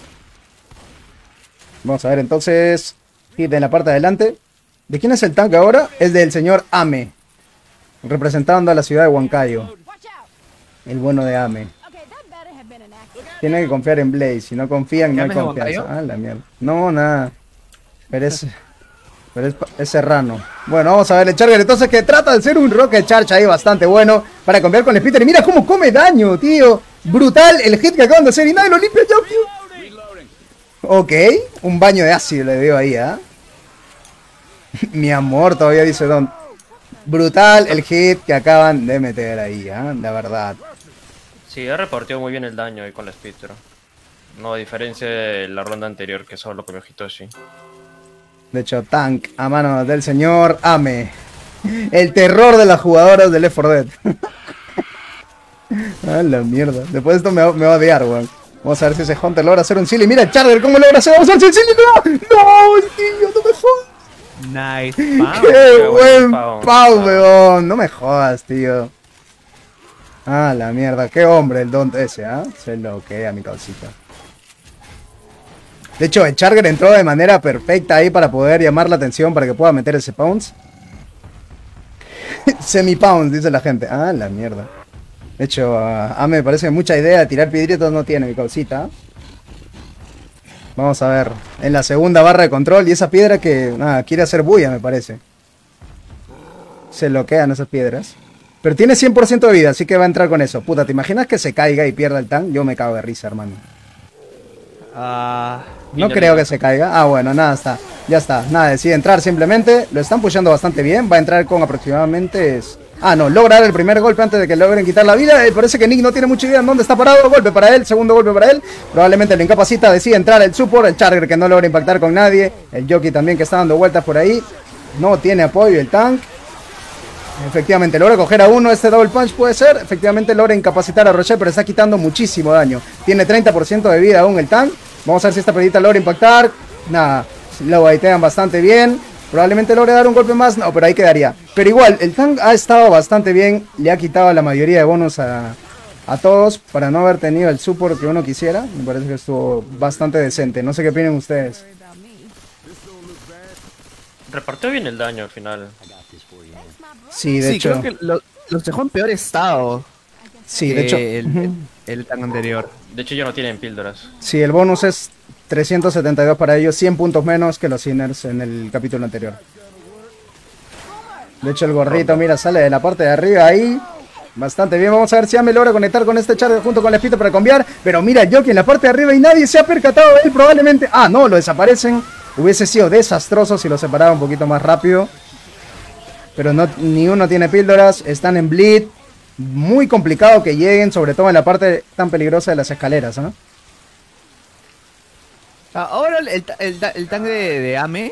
Vamos a ver entonces. Hit en la parte de adelante. ¿De quién es el tanque ahora? Es del señor Ame. Representando a la ciudad de Huancayo. El bueno de Ame. Tiene que confiar en Blaze. Si no confían, no hay ¿Ame es de confianza. Huancayo? Ah, la mierda. No, nada. Pero es serrano. Bueno, vamos a ver el Charger entonces que trata de hacer un Rocket Charge ahí bastante bueno para confiar con el Spitter. Y mira cómo come daño, tío. Brutal el hit que acaban de hacer y nadie lo limpia ya, tío. Ok, un baño de ácido le dio ahí, ¿ah? Mi amor, todavía dice Don. Brutal el hit que acaban de meter ahí, ¿ah? La verdad. Sí, ha repartido muy bien el daño ahí con la Spitter. No, a diferencia de la ronda anterior que solo comió Hitoshi. De hecho, tank a mano del señor Ame. El terror de las jugadoras de Left 4 Dead. Ah, la mierda. Después de esto me va a odiar, weón. Vamos a ver si ese Hunter logra hacer un silly. Mira el Charger, ¿cómo logra hacer? Vamos a ver si el silly no. No, tío, no me jodas. Nice. Qué buen Pau. pau, weón. No me jodas, tío. Ah, la mierda. Qué hombre el Don't ese, ¿ah? Se lo queda mi calcita. De hecho, el Charger entró de manera perfecta ahí para poder llamar la atención para que pueda meter ese pounce. Semi-pounce, dice la gente. Ah, la mierda. De hecho, me parece que mucha idea de tirar piedritos no tiene mi cosita. Vamos a ver. En la segunda barra de control. Y esa piedra que quiere hacer bulla, me parece. Se bloquean esas piedras. Pero tiene 100% de vida, así que va a entrar con eso. Puta, ¿te imaginas que se caiga y pierda el tank? Yo me cago de risa, hermano. No creo que se caiga. Ah, bueno, nada, está. Ya está. Nada, decide entrar simplemente. Lo están pushando bastante bien. Va a entrar con aproximadamente... no, logra dar el primer golpe antes de que logren quitar la vida. Parece que Nick no tiene mucha idea en dónde está parado. Golpe para él, segundo golpe para él. Probablemente lo incapacita, decide entrar el support. El Charger que no logra impactar con nadie. El Jockey también que está dando vueltas por ahí. No tiene apoyo el tank. Efectivamente, logra coger a uno. Este double punch puede ser. Efectivamente logra incapacitar a Rocher, pero está quitando muchísimo daño. Tiene 30% de vida aún el tank. Vamos a ver si esta pedita logra impactar. Nada, lo baitean bastante bien. Probablemente logre dar un golpe más. No, pero ahí quedaría. Pero igual, el tank ha estado bastante bien. Le ha quitado la mayoría de bonos a todos. Para no haber tenido el support que uno quisiera. Me parece que estuvo bastante decente. No sé qué opinan ustedes. Repartió bien el daño al final. Sí, de hecho. creo que los dejó en peor estado. Sí, de hecho. El tan anterior. De hecho ya no tienen píldoras. Sí, el bonus es 372 para ellos. 100 puntos menos que los Sinners en el capítulo anterior. De hecho, el gorrito, mira, sale de la parte de arriba ahí. Bastante bien, vamos a ver si Ame logra conectar con este Charger junto con Lespito para cambiar. Pero mira, Yoki en la parte de arriba y nadie se ha percatado de él probablemente. Ah, no, lo desaparecen. Hubiese sido desastroso si lo separaba un poquito más rápido. Pero no, ni uno tiene píldoras, están en bleed. Muy complicado que lleguen, sobre todo en la parte tan peligrosa de las escaleras, ¿no? Ahora el tanque de Ame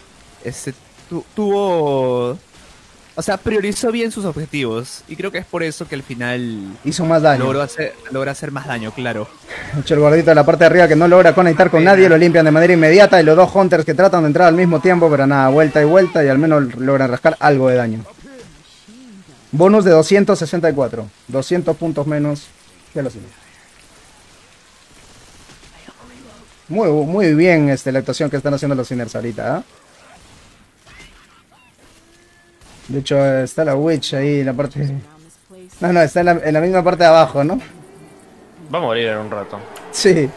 tuvo... O sea, priorizó bien sus objetivos. Y creo que es por eso que al final hizo más daño. Logra hacer más daño, claro. De hecho, el gordito de la parte de arriba que no logra conectar con nadie, lo limpian de manera inmediata. Y los dos Hunters que tratan de entrar al mismo tiempo, pero nada, vuelta y vuelta. Y al menos logran rascar algo de daño. Bonus de 264. 200 puntos menos que los siguientes. Muy bien la actuación que están haciendo los Sinners ahorita, ¿eh? De hecho, está la Witch ahí en la parte... No, está en la misma parte de abajo, ¿no? Va a morir en un rato. Sí.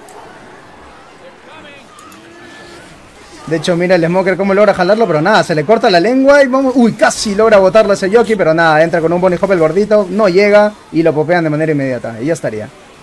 De hecho, mira el Smoker cómo logra jalarlo, pero nada, se le corta la lengua y vamos... Uy, casi logra botarlo ese Yoki, pero nada, entra con un Bunny Hop el gordito, no llega y lo popean de manera inmediata. Y ya estaría.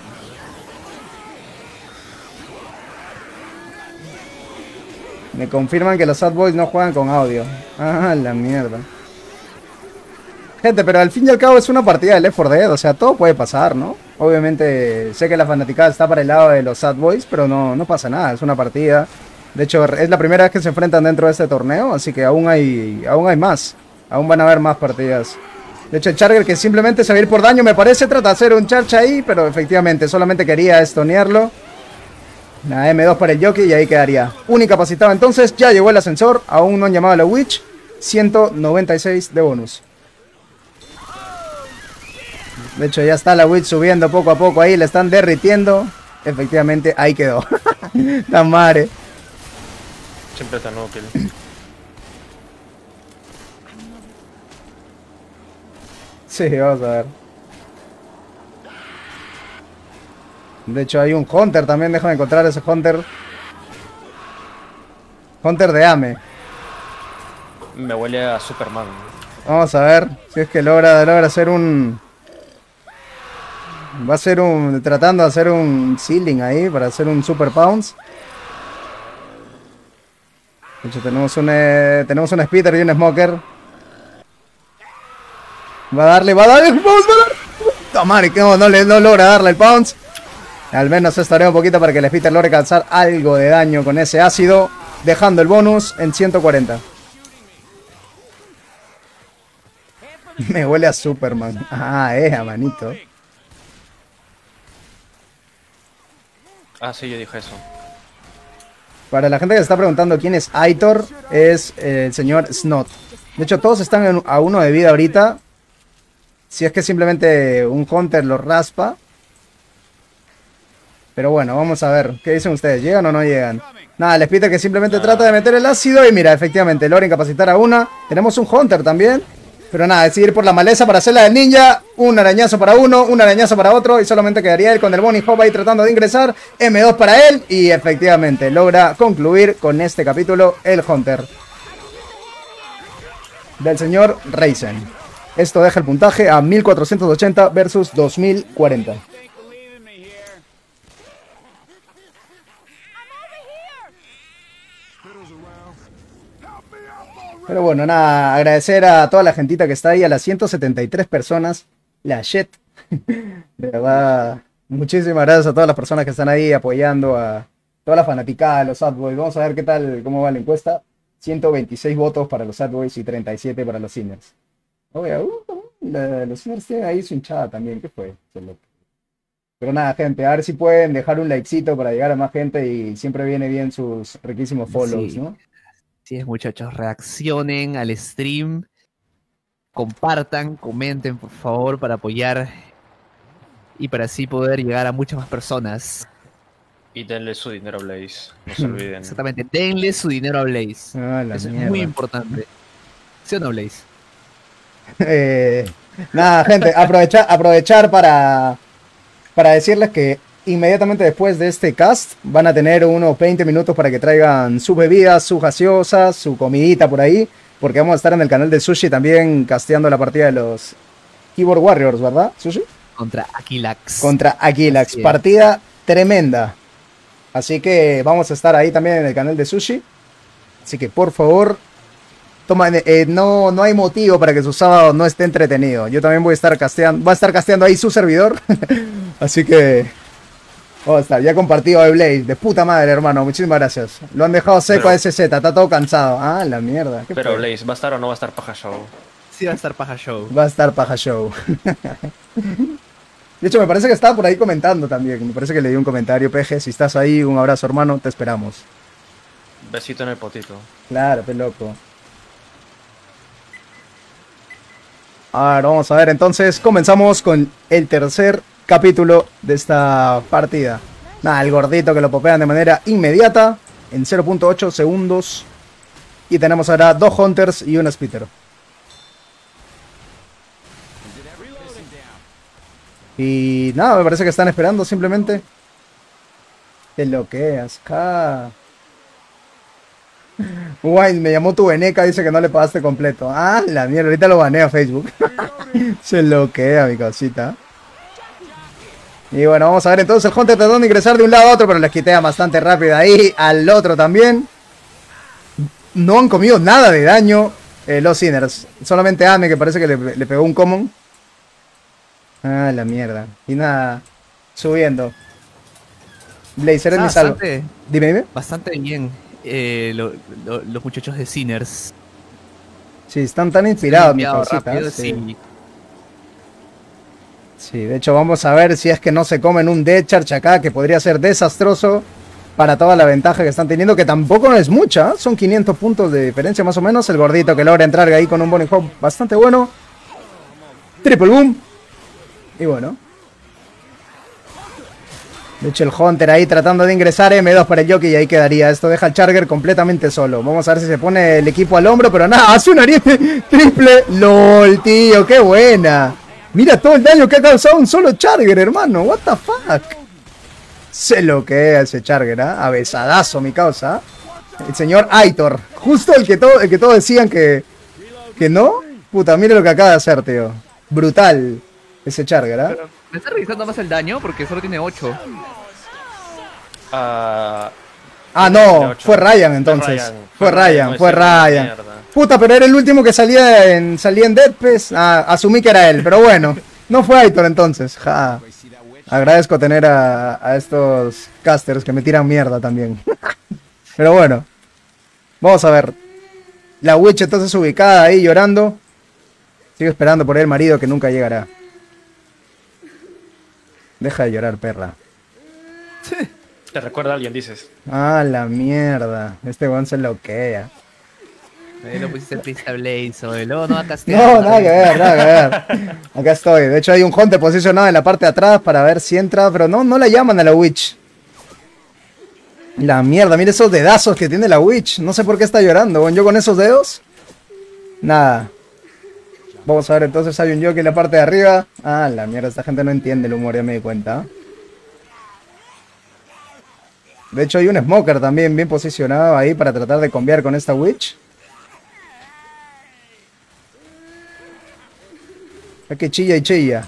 Me confirman que los Sad Boys no juegan con audio. Ah, la mierda. Gente, pero al fin y al cabo es una partida de Left 4 Dead, o sea, todo puede pasar, ¿no? Obviamente sé que la fanaticada está para el lado de los Sad Boys, pero no pasa nada, es una partida. De hecho, es la primera vez que se enfrentan dentro de este torneo, así que aún hay más. Aún van a haber más partidas. De hecho, el Charger que simplemente se va a ir por daño, me parece, trata de hacer un charge ahí, pero efectivamente solamente quería estonearlo. La M2 para el Yoki y ahí quedaría. Unicapacitado entonces, ya llegó el ascensor, aún no han llamado a la Witch. 196 de bonus. De hecho ya está la Witch subiendo poco a poco ahí, le están derritiendo. Efectivamente, ahí quedó. La madre. Siempre está nuevo kill. Sí, vamos a ver. De hecho hay un Hunter también, déjame encontrar ese Hunter. Hunter de Ame. Me huele a Superman. Vamos a ver si es que logra hacer un... Va a ser tratando de hacer un ceiling ahí para hacer un super pounce. De hecho tenemos un speeder y un smoker. Va a darle, vamos a dar. Puta madre, que no logra darle el pounce. Al menos esto un poquito para que el speeder logre causar algo de daño con ese ácido, dejando el bonus en 140. Me huele a Superman. Ah, a manito. Ah, sí, yo dije eso. Para la gente que se está preguntando quién es Aitor, es el señor Snot. De hecho, todos están a 1 de vida ahorita. Si es que simplemente un Hunter lo raspa. Pero bueno, vamos a ver. ¿Qué dicen ustedes? ¿Llegan o no llegan? Nada, les pide que simplemente trata de meter el ácido. Y mira, efectivamente, logra incapacitar a una. Tenemos un Hunter también. Pero nada, decidir por la maleza para hacerla del ninja. Un arañazo para uno, un arañazo para otro. Y solamente quedaría él con el Bunny Hop ahí tratando de ingresar. M2 para él. Y efectivamente logra concluir con este capítulo el Hunter del señor Ryzen. Esto deja el puntaje a 1480 versus 2040. Pero bueno, nada, agradecer a toda la gentita que está ahí, a las 173 personas, la shit. De verdad, muchísimas gracias a todas las personas que están ahí apoyando, a toda la fanaticada de los Sad Boys. Vamos a ver qué tal, cómo va la encuesta. 126 votos para los Sad Boys y 37 para los Sinners. Oye, los Sinners tienen ahí su hinchada también, ¿qué fue? Pero nada, gente, a ver si pueden dejar un likecito para llegar a más gente y siempre viene bien sus riquísimos follows, Sí. ¿no? Así es, muchachos, reaccionen al stream, compartan, comenten, por favor, para apoyar y para así poder llegar a muchas más personas. Y denle su dinero a Blaze. No se olviden. Exactamente, denle su dinero a Blaze. Ah, la Eso mierda. es muy importante. ¿Sí o no, Blaze? Nada, gente, aprovechar para decirles que inmediatamente después de este cast van a tener unos 20 minutos para que traigan sus bebidas, sus gaseosas, su comidita por ahí, porque vamos a estar en el canal de Sushi también casteando la partida de Keyboard Warriors, ¿verdad, Sushi? Contra Aquilax. Contra Aquilax. Así es. Partida tremenda. Así que vamos a estar ahí también en el canal de Sushi. Así que por favor, toma, no hay motivo para que su sábado no esté entretenido. Yo también voy a estar casteando ahí su servidor. Así que vamos a estar. Ya compartido de Blaze. De puta madre, hermano. Muchísimas gracias. Lo han dejado seco Pero- a SZ. Está todo cansado. Ah, la mierda. ¿Qué Pero fue? Blaze, ¿va a estar o no va a estar Paja Show? Sí va a estar Paja Show. Va a estar Paja Show. De hecho, me parece que estaba por ahí comentando también. Me parece que le di un comentario, Peje. Si estás ahí, un abrazo, hermano. Te esperamos. Besito en el potito. Claro, pe loco. A ver, vamos a ver. Entonces, comenzamos con el tercer capítulo de esta partida. Nada, el gordito que lo popean de manera inmediata. En 0.8 segundos. Y tenemos ahora 2 Hunters y un Spitter. Y nada, me parece que están esperando simplemente. Te loqueas, acá. Wine, me llamó tu veneca, dice que no le pagaste completo. Ah, la mierda, ahorita lo banea Facebook. Se loquea mi cosita. Y bueno, vamos a ver entonces el Hunter tratando de ingresar de un lado a otro, pero les quitea bastante rápido ahí al otro también. No han comido nada de daño los Sinners. Solamente Ame, que parece que le pegó un common. Ah, la mierda. Y nada, subiendo. Blazer es mi salvo. Bastante, Dime. bastante bien los muchachos de Sinners. Sí, están tan inspirados, mi Limpiado cosita. rápido, Sí. sí. Sí, de hecho vamos a ver si es que no se comen un Death Charge acá, que podría ser desastroso para toda la ventaja que están teniendo, que tampoco es mucha, son 500 puntos de diferencia más o menos. El gordito que logra entrar ahí con un Bunny Hop bastante bueno. Triple boom. Y bueno. De hecho el Hunter ahí tratando de ingresar, M2 para el jockey y ahí quedaría. Esto deja al Charger completamente solo. Vamos a ver si se pone el equipo al hombro, pero nada, hace un ariete triple. LOL, tío, qué buena. Mira todo el daño que ha causado un solo Charger, hermano. What the fuck. Se loquea ese Charger, ¿ah? Abesadazo, mi causa. El señor Aitor. Justo el que todos decían que no. Puta, mire lo que acaba de hacer, tío. Brutal ese Charger, ¿ah? Pero me está revisando más el daño porque solo tiene 8. Ah, Ah, no, fue Ryan entonces. Fue Ryan. Mierda. Puta, pero era el último que salía en Dead Pes. Ah, asumí que era él, pero bueno. No fue Aitor entonces. Ja. Agradezco tener a estos casters que me tiran mierda también. Pero bueno. Vamos a ver. La Witch entonces ubicada ahí llorando. Sigo esperando por el marido que nunca llegará. Deja de llorar, perra. Te recuerda a alguien, dices. Ah, la mierda. Este weón se loquea. Ahí lo pusiste Pista Blaze o luego no va a castear. No, nada que ver, nada que ver. Acá estoy. De hecho hay un Hunter posicionado en la parte de atrás para ver si entra, pero no la llaman a la Witch. La mierda, mira esos dedazos que tiene la Witch. No sé por qué está llorando. Bueno, yo con esos dedos. Nada. Vamos a ver entonces, hay un jockey en la parte de arriba. Ah, la mierda, esta gente no entiende el humor, ya me di cuenta. De hecho hay un Smoker también bien posicionado ahí para tratar de combiar con esta Witch. Es que chilla y chilla.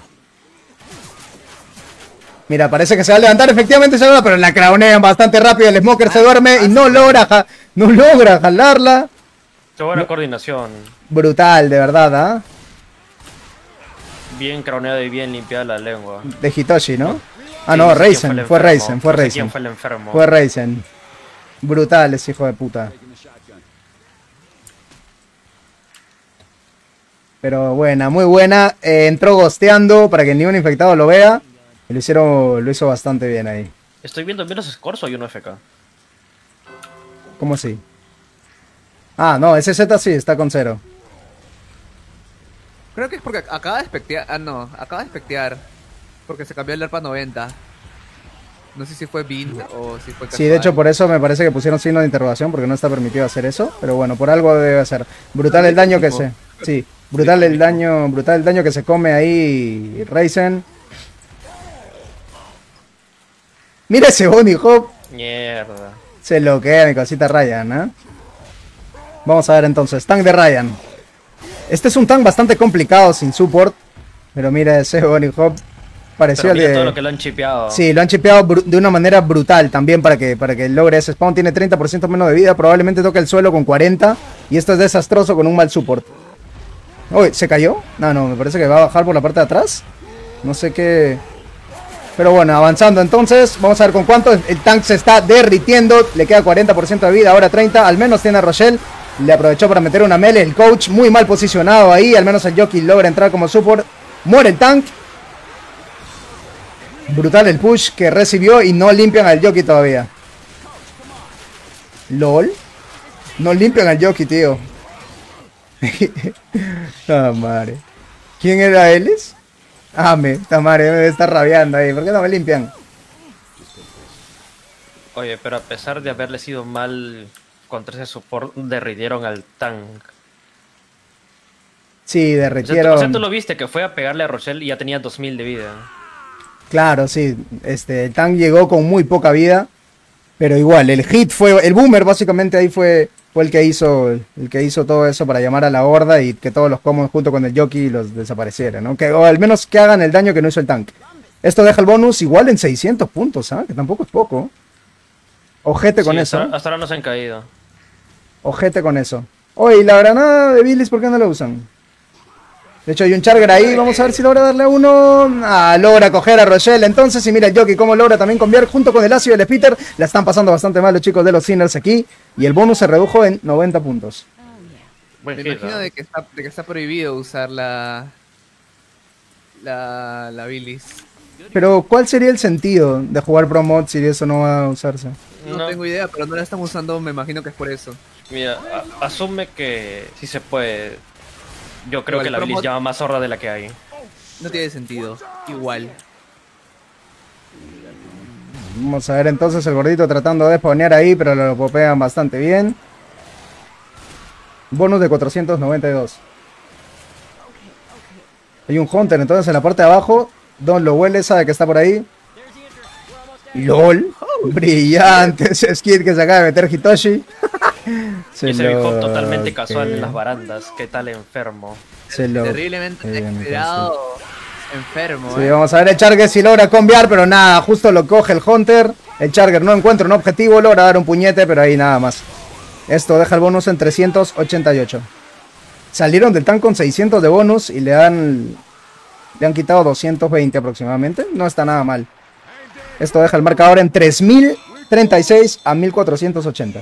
Mira, parece que se va a levantar, efectivamente se va, pero la craunean bastante rápido. El Smoker se duerme y no logra jalarla. Qué buena coordinación. Brutal, de verdad, ¿ah? Bien croneada y bien limpiada la lengua. De Hitoshi, ¿no? Ah, Sí, no, no sé quién Raizen, el fue enfermo. Raizen, fue No sé Raizen. quién fue el enfermo. Fue Raizen. Brutal ese hijo de puta. Pero buena, muy buena. Entró gosteando para que ni un infectado lo vea. Y lo hizo bastante bien ahí. Estoy viendo menos scores o hay uno FK. ¿Cómo así? Ah, no, ese Z sí está con 0. Creo que es porque acaba de espectear. Ah, no, acaba de espectear. Porque se cambió el ARPA 90. No sé si fue build o si fue Sí, de hecho por eso me parece que pusieron signo de interrogación porque no está permitido hacer eso, pero bueno, por algo debe ser. Brutal el daño que se. Sí, brutal el daño que se come ahí Raizen. Mira ese Bunny Hop, Mierda. se loquea mi cosita Ryan, ¿eh? Vamos a ver entonces, tank de Ryan. Este es un tank bastante complicado sin support, Pero mira, ese Bunny Hop pareció Pero al mira todo de... lo que lo han chipeado. Sí, lo han chipeado de una manera brutal también para que logre ese spawn. Tiene 30% menos de vida, probablemente toque el suelo con 40. Y esto es desastroso con un mal support. Uy, ¿se cayó? No, me parece que va a bajar por la parte de atrás. No sé qué... Pero bueno, avanzando entonces, vamos a ver con cuánto. El tank se está derritiendo, le queda 40% de vida, ahora 30. Al menos tiene a Rochelle. Le aprovechó para meter una melee. El coach muy mal posicionado ahí. Al menos el jockey logra entrar como support. Muere el tank. Brutal el push que recibió y no limpian al jockey todavía. LOL. No limpian al jockey, tío. Ah, madre. ¿Quién era Ellis? Ah, esta madre me está rabiando ahí. ¿Por qué no me limpian? Oye, pero a pesar de haberle sido mal contra ese support, derritieron al tank. Sí, O sea, derritieron. tú lo viste que fue a pegarle a Rochelle y ya tenía 2000 de vida. Claro, sí. El tank llegó con muy poca vida. Pero igual, el hit fue. El boomer básicamente ahí fue el que hizo todo eso para llamar a la horda y que todos los commons junto con el jockey los desaparecieran, ¿no? O al menos que hagan el daño que no hizo el tank. Esto deja el bonus igual en 600 puntos, ¿ah? Que tampoco es poco. Ojete con Sí, eso. hasta ahora no se han caído. Ojete con eso. Oye, ¿y la granada de Billis por qué no la usan? De hecho hay un Charger ahí, vamos a ver si logra darle a uno. Ah, logra coger a Rochelle entonces. Y mira el jockey cómo logra también cambiar junto con el ácido del Spitter. La están pasando bastante mal los chicos de los Sinners aquí. Y el bonus se redujo en 90 puntos. Buen Me hit, imagino ¿no? de que está prohibido usar la bilis. Pero ¿cuál sería el sentido de jugar Pro Mod si eso no va a usarse? No tengo idea, pero no la están usando, me imagino que es por eso. Mira, asume que sí se puede. Yo creo Igual, que la bilis llama más horda de la que hay. No tiene sentido. Igual. Vamos a ver entonces el gordito tratando de spawnear ahí, pero lo popean bastante bien. Bonus de 492. Hay un Hunter entonces en la parte de abajo. Don lo huele, sabe que está por ahí. LOL. Brillante ese skid que se acaba de meter Hitoshi. Y ese hop totalmente casual en las barandas. ¿Qué tal enfermo? Terriblemente desesperado. Enfermo, Sí, vamos a ver el Charger si logra cambiar, pero nada, justo lo coge el Hunter. El Charger no encuentra un objetivo, logra dar un puñete, pero ahí nada más. Esto deja el bonus en 388. Salieron del tank con 600 de bonus y le han quitado 220 aproximadamente. No está nada mal. Esto deja el marcador en 3036 a 1480.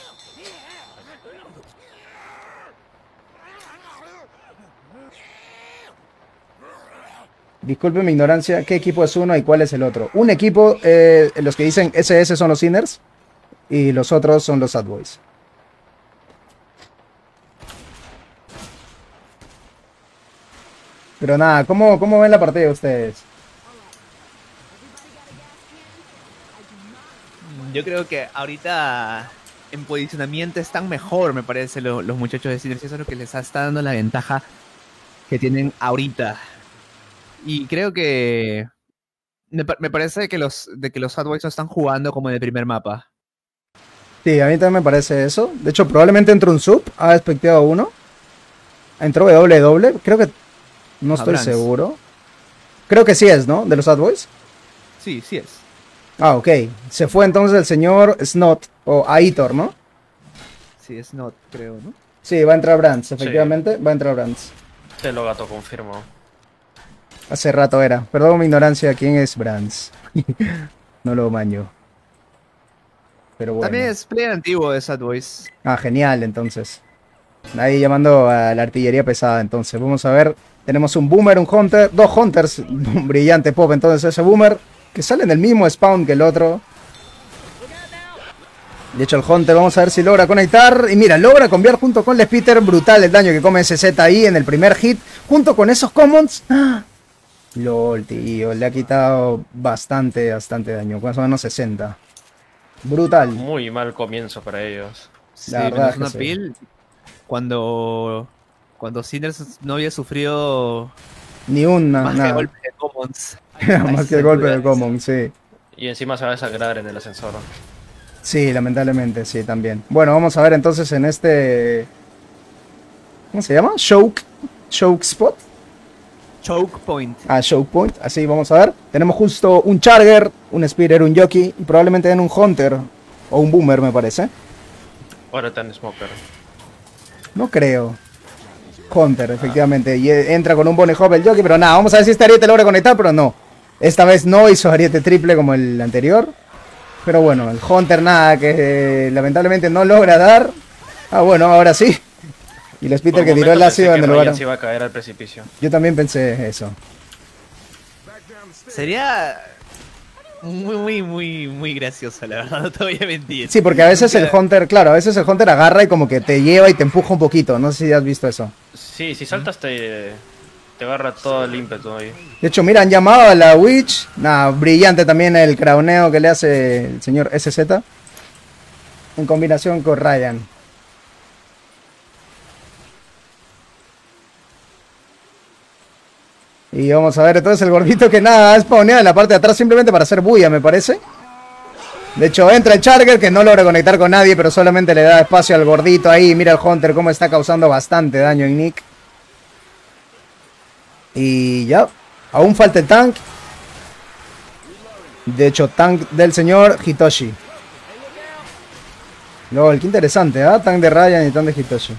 Disculpe mi ignorancia, ¿qué equipo es uno y cuál es el otro? Un equipo, los que dicen SS son los Sinners y los otros son los Sad Boys. Pero nada, ¿cómo ven la partida ustedes? Yo creo que ahorita en posicionamiento están mejor, me parece, los muchachos de Sinners. Eso es lo que les está dando la ventaja que tienen ahorita. Y creo que me parece que los Sad Boys no están jugando como en el primer mapa. Sí, a mí también me parece eso. De hecho, probablemente entró un sub, ha despecteado uno. Entró WW, creo que... No estoy Brans. seguro. Creo que sí es, ¿no? De los Sad Boys. Sí, sí es. Ah, ok. Se fue entonces el señor Snot, o Aitor, ¿no? Sí, es not, creo, ¿no? Sí, va a entrar Brands, efectivamente, va a entrar Brands. Te lo gato confirmo. Hace rato era. Perdón mi ignorancia, ¿quién es Brands? No lo maño. Pero bueno. También es player antiguo de Sad Boys. Ah, genial, entonces. Ahí llamando a la artillería pesada, entonces. Vamos a ver. Tenemos un Boomer, un Hunter. Dos Hunters. Un brillante pop, entonces, ese Boomer. Que sale en el mismo spawn que el otro. De hecho, el Hunter, vamos a ver si logra conectar. Y mira, logra cambiar junto con el Spitter. Brutal el daño que come SZ ahí en el primer hit. Junto con esos commons. ¡Ah! LOL, tío. Le ha quitado bastante daño. Más o menos 60. Brutal. Muy mal comienzo para ellos. Sí, La verdad menos una es que sí. pil. Cuando Sinners no había sufrido Ni una, más que nada. golpe de commons. Más que el golpe de common, sí. Y encima se va a desagradar en el ascensor. Sí, lamentablemente, sí, también. Bueno, vamos a ver entonces en este... ¿Cómo se llama? Choke Spot. Choke Point. A Choke Point, así vamos a ver. Tenemos justo un Charger, un Speeder, un Jockey y probablemente den un Hunter o un Boomer, me parece. Ahora está en Smoker. No creo. Hunter, efectivamente. Y entra con un Bonnie Hop el Jockey, pero nada, vamos a ver si este ariete logra conectar, pero no. Esta vez no hizo ariete triple como el anterior. Pero bueno, el Hunter nada, que lamentablemente no logra dar. Ah, bueno, ahora sí. Y el Speeder que tiró el ácido en el lugar. Se iba a caer al precipicio. Yo también pensé eso. Sería muy gracioso, la verdad, no te voy a mentir. Sí, porque a veces el Hunter, claro, a veces el Hunter agarra y como que te lleva y te empuja un poquito. No sé si has visto eso. Sí, si saltas te agarra todo el ímpetu ahí. De hecho, mira, han llamado a la Witch. Nada, brillante también el crauneo que le hace el señor SZ. En combinación con Ryan. Y vamos a ver entonces el gordito que nada, ha spawneado en la parte de atrás simplemente para hacer bulla, me parece. De hecho, entra el Charger que no logra conectar con nadie, pero solamente le da espacio al gordito ahí. Mira el Hunter cómo está causando bastante daño en Nick. Y ya, aún falta el tank. De hecho, tank del señor Hitoshi. LOL, qué interesante, ¿ah? Tank de Ryan y tank de Hitoshi.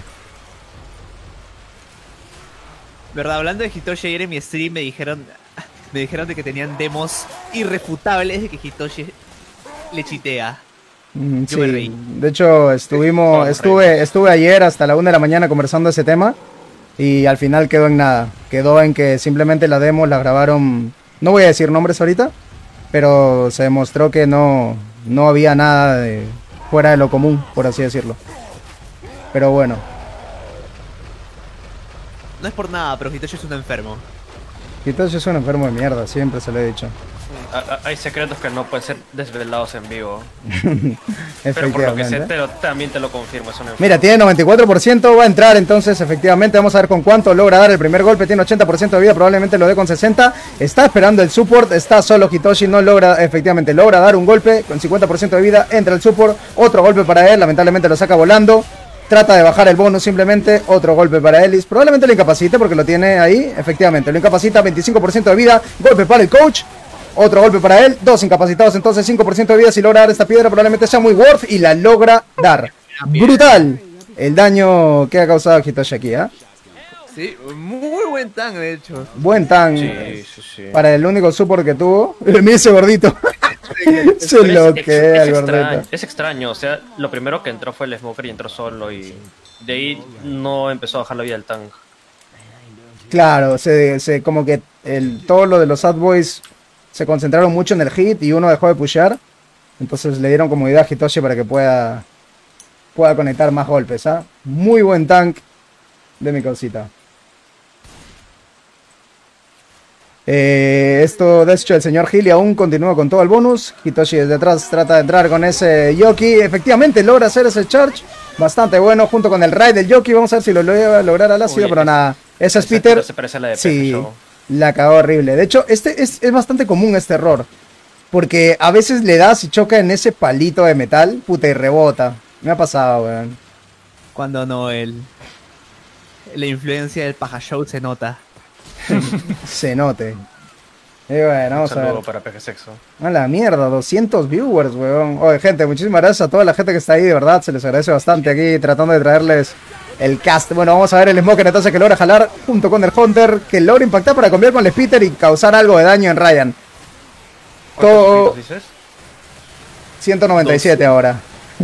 Verdad, hablando de Hitoshi, ayer en mi stream me dijeron de que tenían demos irrefutables de que Hitoshi le chitea. Yo me reí. De hecho, estuve ayer hasta la 1 de la mañana conversando ese tema. Y al final quedó en nada. Quedó en que simplemente la demo la grabaron. No voy a decir nombres ahorita, pero se demostró que no había nada de fuera de lo común, por así decirlo. Pero bueno. No es por nada, pero Hitoshi es un enfermo. Hitoshi es un enfermo de mierda, siempre se lo he dicho. Hay secretos que no pueden ser desvelados en vivo. Pero por lo que sé, también te lo confirmo. Es un enfermo. Mira, tiene 94%, va a entrar entonces efectivamente. Vamos a ver con cuánto logra dar el primer golpe. Tiene 80% de vida, probablemente lo dé con 60. Está esperando el support, está solo Hitoshi, no logra, efectivamente logra dar un golpe con 50% de vida. Entra el support, otro golpe para él, lamentablemente lo saca volando. Trata de bajar el bonus simplemente, otro golpe para Ellis. Probablemente lo incapacite porque lo tiene ahí, efectivamente. Lo incapacita, 25% de vida, golpe para el coach. Otro golpe para él, dos incapacitados, entonces 5% de vida. Si logra dar esta piedra probablemente sea muy worth y la logra dar. Brutal el daño que ha causado Hitoshi aquí, ¿eh? Sí, muy buen tank de hecho. Buen tank, sí. Para el único support que tuvo. Mira ese gordito. Se lo que el gordito. Es extraño, o sea, lo primero que entró fue el Smoker y entró solo y de ahí no empezó a bajar la vida del tank. Claro, como que todo lo de los Sad Boys se concentraron mucho en el hit y uno dejó de pushear. Entonces le dieron comodidad a Hitoshi para que pueda conectar más golpes, ¿ah? Muy buen tank de mi cosita. Esto, de hecho, el señor Healy aún continúa con todo el bonus. Hitoshi desde atrás trata de entrar con ese Yoki. Efectivamente logra hacer ese charge. Bastante bueno junto con el raid del Yoki. Vamos a ver si lo logra lograr al ácido, pero nada. Ese Spitter, se parece a la de sí, la cagó horrible. De hecho, es bastante común este error. Porque a veces le das y choca en ese palito de metal. Puta, y rebota. Me ha pasado, weón. Cuando no, la influencia del paja show se nota. Se note. Y bueno, vamos a ver. Un saludo para PG Sexo. A la mierda, 200 viewers, weón. Oye, gente, muchísimas gracias a toda la gente que está ahí, de verdad. Se les agradece bastante aquí tratando de traerles el cast. Bueno, vamos a ver el Smoker entonces que logra jalar junto con el Hunter, que logra impactar para cambiar con el Spitter y causar algo de daño en Ryan. Todo... dices? 197 ahora.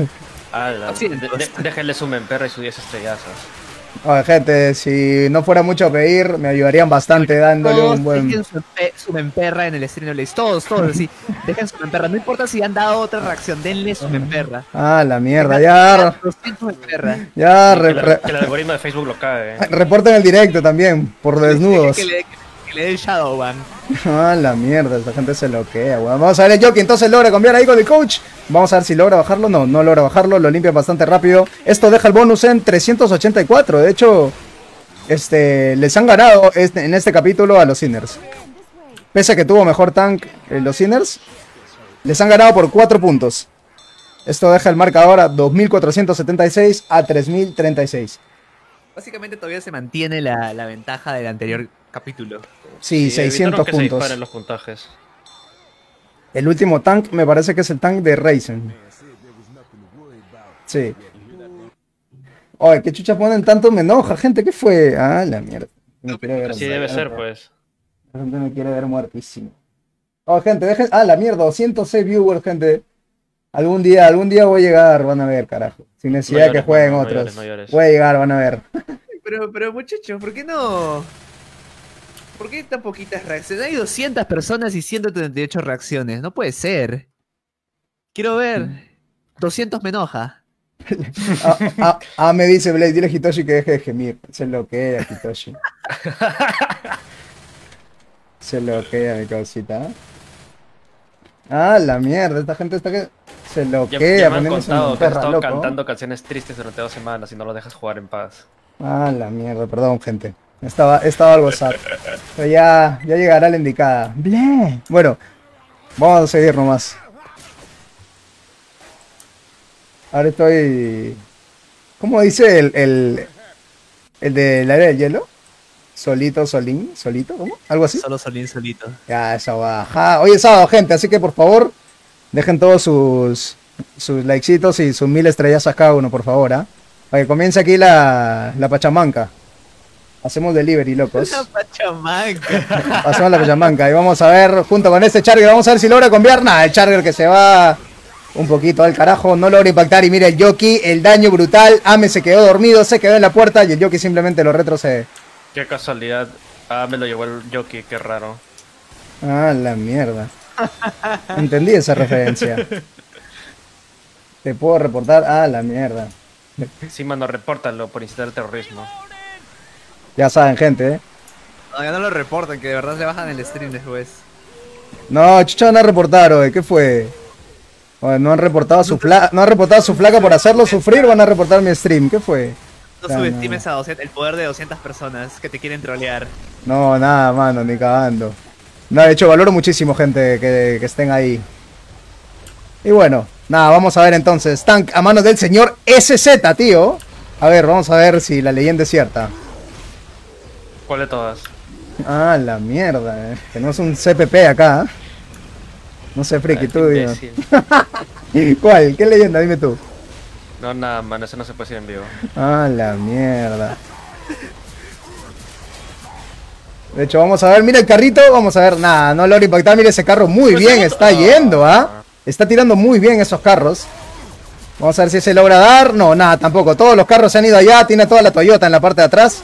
Déjenle su memperra y sus 10 estrellazos. Oye, gente, si no fuera mucho a pedir, me ayudarían bastante dándole un buen... Dejen su memperra en el stream, todos, así. Dejen su memperra, no importa si han dado otra reacción, denle su memperra. Ah, la mierda, ya... Ya... Que el algoritmo de Facebook lo cae. Reporten el directo también, por desnudos. Que le dé el Shadowban. Ah, la mierda, esta gente se loquea, weón. Vamos a ver el Jockey, entonces logra cambiar ahí con el coach. Vamos a ver si logra bajarlo. No logra bajarlo, lo limpia bastante rápido. Esto deja el bonus en 384. De hecho, les han ganado en este capítulo a los Sinners. Pese a que tuvo mejor tank los Sinners, les han ganado por 4 puntos. Esto deja el marcador a 2476 a 3036. Básicamente todavía se mantiene la ventaja del anterior capítulo. Sí, 600 evitaron que se puntos. disparen los puntajes. El último tank me parece que es el tank de Ryzen. Sí. Oye, ¿qué chucha ponen tanto? Me enoja, gente. ¿Qué fue? Ah, la mierda. Me quiere ver Así debe ser, pues. La gente me quiere ver muertísimo. Oh, gente, dejen... Ah, la mierda, 206 viewers, gente. Algún día voy a llegar, van a ver, carajo. Sin necesidad de que jueguen no otros. llores, no llores. Voy a llegar, van a ver. Pero muchachos, ¿por qué no? ¿Por qué tan poquitas reacciones? Hay 200 personas y 138 reacciones. No puede ser. Quiero ver. 200 me enoja. Me dice Blaze, dile a Hitoshi que deje de gemir. Se bloquea, Hitoshi. Se bloquea, mi causita. Ah, la mierda, esta gente está que... Se bloquea, Ya me han poniéndose contado en que has perra, estado loco. cantando canciones tristes durante 2 semanas y no lo dejas jugar en paz. Ah, la mierda, perdón, gente. Estaba algo sad. Pero ya llegará la indicada. Ble. Bueno, vamos a seguir nomás. Ahora estoy... ¿Cómo dice el de la era del hielo? Solito, solín, solito, ¿cómo? ¿Algo así? Solo Solín solito. Ya, esa baja. Hoy es sábado, gente, así que por favor, dejen todos sus likecitos y sus 1000 estrellas a cada uno, por favor, ¿ah? Para que comience aquí la pachamanca. Hacemos delivery, locos. La pachamanca. Hacemos la pachamanca y vamos a ver, junto con este Charger, vamos a ver si logra cambiar. Nada, el Charger que se va un poquito al carajo, no logra impactar. Y mira el Yoki, el daño brutal. Ame se quedó dormido, se quedó en la puerta y el Yoki simplemente lo retrocede. Qué casualidad. Ah, me lo llevó el jockey, qué raro. Ah, la mierda. Entendí esa referencia. Te puedo reportar. Ah, la mierda. Sí, mano, repórtalo por incitar al terrorismo. Ya saben, gente, ¿eh? No, ya no lo reportan, que de verdad se bajan el stream después. No, chucha, van a reportar, oye. ¿Qué fue? Oye, no han reportado su flaca por hacerlo sufrir, van a reportar mi stream. ¿Qué fue? No Ya, subestimes a 200, el poder de 200 personas que te quieren trolear. No, nada, mano, ni cagando. No, de hecho, valoro muchísimo, gente, que estén ahí. Y bueno, nada, vamos a ver entonces. Tank a manos del señor SZ, tío. A ver, vamos a ver si la leyenda es cierta. ¿Cuál de todas? Ah, la mierda, tenemos un CPP acá. No sé, friki, tú dime. Imbécil. ¿Cuál? ¿Qué leyenda? Dime tú. No, nada, mano, eso no se puede decir en vivo. Ah, la mierda. De hecho, vamos a ver, mira el carrito, vamos a ver, nada, no logra impactar, mira ese carro, muy Pues bien, está yendo, ¿ah? Está tirando muy bien esos carros. Vamos a ver si se logra dar, no, nada, tampoco, todos los carros se han ido allá, tiene toda la Toyota en la parte de atrás.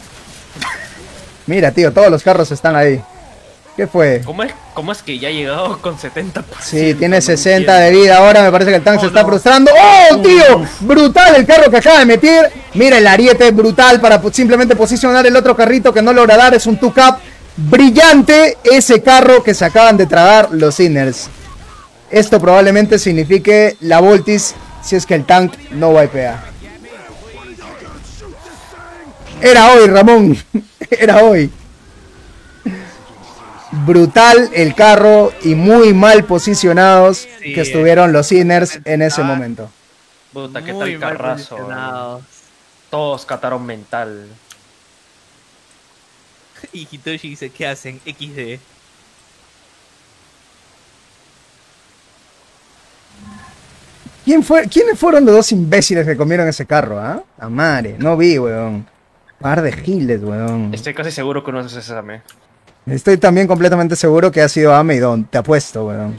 Mira, tío, todos los carros están ahí. ¿Qué fue? ¿Cómo es que ya ha llegado con 70%? Sí, tiene No 60 de entiendo. vida ahora, me parece que el tanque se está frustrando. ¡Oh, tío! Brutal el carro que acaba de meter. Mira el ariete brutal para simplemente posicionar el otro carrito que no logra dar. Es un 2-cap brillante ese carro que se acaban de tragar los Inners. Esto probablemente signifique la Voltis si es que el tank no wipea. Era hoy, Ramón. Era hoy. Brutal el carro y muy mal posicionados Sí, que estuvieron los Inners en ese momento. Puta, qué Muy tal mal carrazo. posicionados. Todos cataron mental. Y Hitoshi dice, ¿qué hacen? XD. ¿Quiénes fueron los dos imbéciles que comieron ese carro, ah? Amare, no vi, weón. Par de giles, weón. Estoy casi seguro que uno es ese Same. Estoy también completamente seguro que ha sido Ame y Don, te apuesto, weón.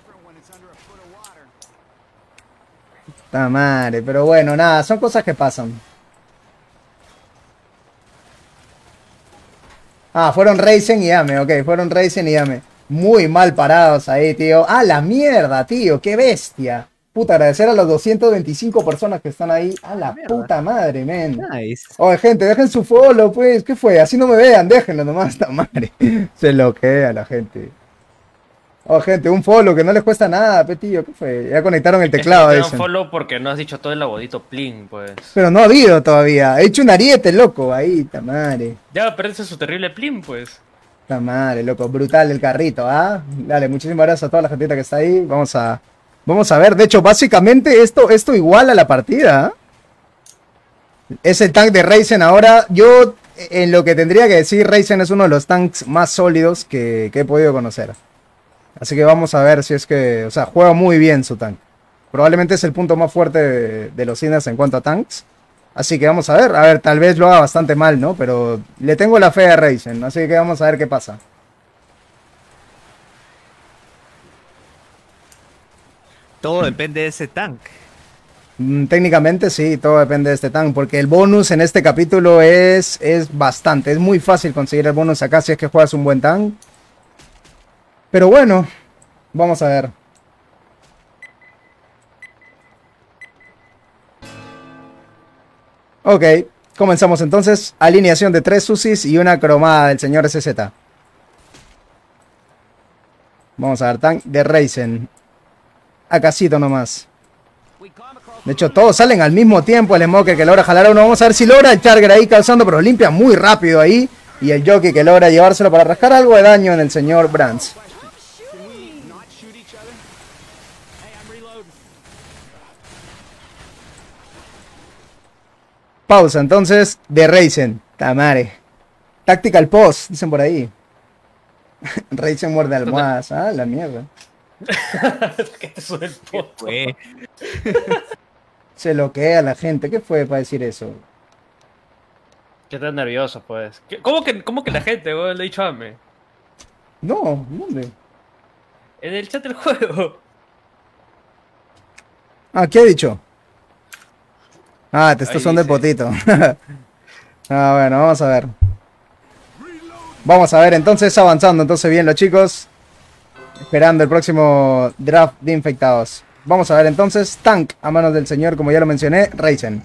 Amare, pero bueno, nada, son cosas que pasan. Ah, fueron Ryzen y Ame, ok, fueron Ryzen y Ame. Muy mal parados ahí, tío. Ah, la mierda, tío, qué bestia. Puta, agradecer a las 225 personas que están ahí. A la puta madre, men. Nice. Oye, gente, dejen su follow, pues. ¿Qué fue? Así no me vean, déjenlo nomás, esta madre. Se loquea la gente. Oh, gente, un follow que no les cuesta nada, pe, tío. ¿Qué fue? Ya conectaron el teclado, Te dan dicen. follow porque no has dicho todo el abuelito plin, pues. Pero no ha habido todavía. He hecho un ariete, loco. Ahí, ta madre. Ya, pero ese es su terrible plin, pues. Ta madre, loco. Brutal el carrito, ¿ah? Dale, muchísimas gracias a toda la gentita que está ahí. Vamos a ver. De hecho, básicamente esto iguala la partida. Es el tank de Ryzen ahora. Yo en lo que tendría que decir, Ryzen es uno de los tanks más sólidos que he podido conocer. Así que vamos a ver si es que... O sea, juega muy bien su tank. Probablemente es el punto más fuerte de los Cinders en cuanto a tanks. Así que vamos a ver. A ver, tal vez lo haga bastante mal, ¿no? Pero le tengo la fe a Ryzen. Así que vamos a ver qué pasa. Todo depende de ese tank. Técnicamente sí, todo depende de este tank. Porque el bonus en este capítulo es bastante. Es muy fácil conseguir el bonus acá si es que juegas un buen tank. Pero bueno, vamos a ver. Ok, comenzamos entonces. Alineación de 3 Susis y una cromada del señor SZ. Vamos a ver, tank de Ryzen. Acasito nomás. De hecho, todos salen al mismo tiempo. El Smoker que logra jalar a uno. Vamos a ver si logra el Charger ahí causando, pero limpia muy rápido ahí. Y el Jockey que logra llevárselo para rascar algo de daño en el señor Brands. Pausa entonces de Ryzen. Tamare. Tactical Post, dicen por ahí. Ryzen muerde almohadas. Ah, la mierda. ¿Qué te sube el poto? Se loquea la gente. ¿Qué fue para decir eso? Que estás nervioso, pues. ¿Cómo que la gente, weón? Le he dicho a mí. No, ¿dónde? En el chat del juego. Ah, ¿qué ha dicho? Ah, te estás Ahí usando el dice. potito. Ah, bueno, vamos a ver. Vamos a ver entonces, avanzando entonces bien los chicos. Esperando el próximo draft de infectados. Vamos a ver entonces, tank a manos del señor, como ya lo mencioné, Ryzen.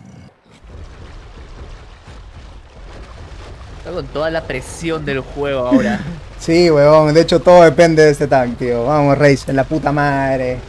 Está con toda la presión del juego ahora. Sí, huevón, de hecho todo depende de este tank, tío. Vamos, Ryzen, la puta madre.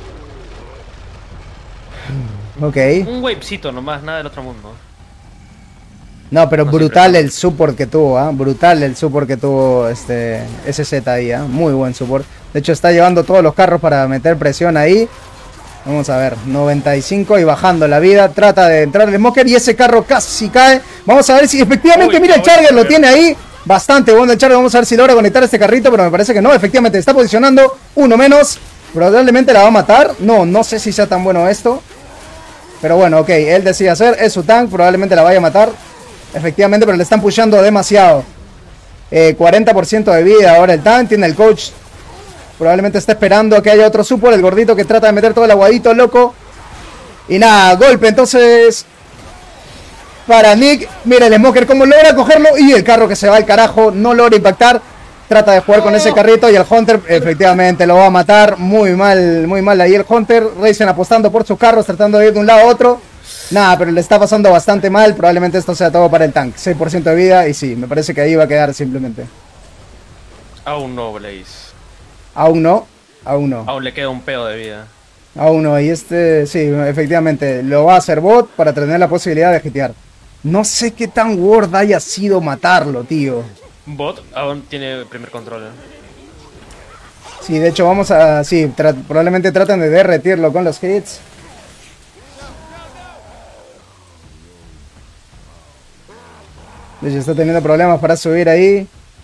Ok. Un wavecito nomás, nada del otro mundo. No, pero No, brutal siempre. el support que tuvo, ¿ah? Brutal el support que tuvo este SZ ahí, ¿ah? Muy buen support. De hecho está llevando todos los carros para meter presión ahí. Vamos a ver, 95 y bajando la vida. Trata de entrar el Smoker y ese carro casi cae. Vamos a ver si efectivamente, Uy, mira, el qué bueno, Charger lo Charger. tiene ahí. Bastante bueno el Charger. Vamos a ver si logra conectar este carrito, pero me parece que no. Efectivamente está posicionando uno menos. Probablemente la va a matar. No, no sé si sea tan bueno esto. Pero bueno, ok, él decide hacer. Es su tank, probablemente la vaya a matar. Efectivamente, pero le están pushando demasiado. 40% de vida ahora el tank. Tiene el coach. Probablemente está esperando a que haya otro support. El gordito que trata de meter todo el aguadito, loco. Y nada, golpe entonces para Nick. Mira el Smoker cómo logra cogerlo. Y el carro que se va al carajo. No logra impactar. Trata de jugar con ese carrito. Y el Hunter efectivamente lo va a matar. Muy mal ahí el Hunter. Ryzen apostando por sus carros. Tratando de ir de un lado a otro. Nada, pero le está pasando bastante mal. Probablemente esto sea todo para el tank. 6% de vida. Y sí, me parece que ahí va a quedar simplemente. Aún no, Blaze. Aún no. Aún no. Aún le queda un pedo de vida. Aún no, y este, sí, efectivamente, lo va a hacer bot para tener la posibilidad de hitear. No sé qué tan word haya sido matarlo, tío. Bot aún tiene el primer control. Sí, de hecho vamos a, sí, probablemente traten de derretirlo con los hits. De hecho está teniendo problemas para subir ahí.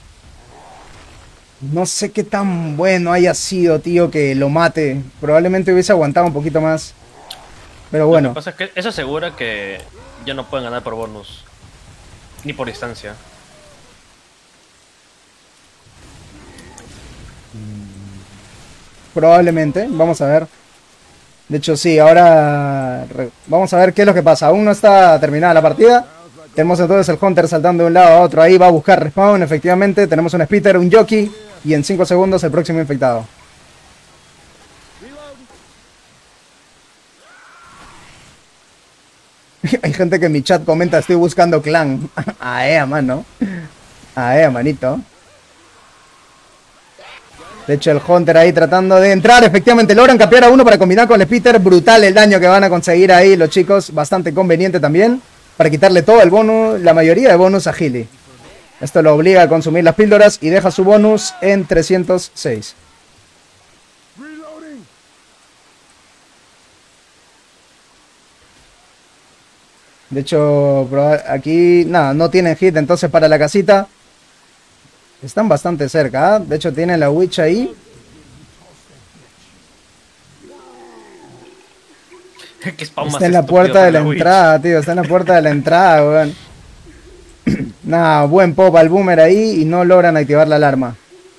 No sé qué tan bueno haya sido, tío, que lo mate. Probablemente hubiese aguantado un poquito más. Pero Lo bueno. que pasa es que eso asegura que ya no pueden ganar por bonus. Ni por distancia. Probablemente, vamos a ver. De hecho, sí, ahora vamos a ver qué es lo que pasa. Aún no está terminada la partida. Tenemos entonces el Hunter saltando de un lado a otro. Ahí va a buscar respawn, efectivamente. Tenemos un Spitter, un Jockey. Y en 5 segundos el próximo infectado. Hay gente que en mi chat comenta, estoy buscando clan. Mano. Manito. De hecho, el Hunter ahí tratando de entrar. Efectivamente, logran capear a uno para combinar con el Spitter. Brutal el daño que van a conseguir ahí los chicos. Bastante conveniente también. Para quitarle todo el bonus, la mayoría de bonus a Healy. Esto lo obliga a consumir las píldoras y deja su bonus en 306. De hecho, aquí nada, no tienen hit entonces para la casita. Están bastante cerca, ¿eh? De hecho tienen la witch ahí. ¿Qué spawn más Está en la estúpido puerta de la para Witch? entrada, tío. Está en la puerta de la entrada, weón. Nada, buen pop al boomer ahí y no logran activar la alarma.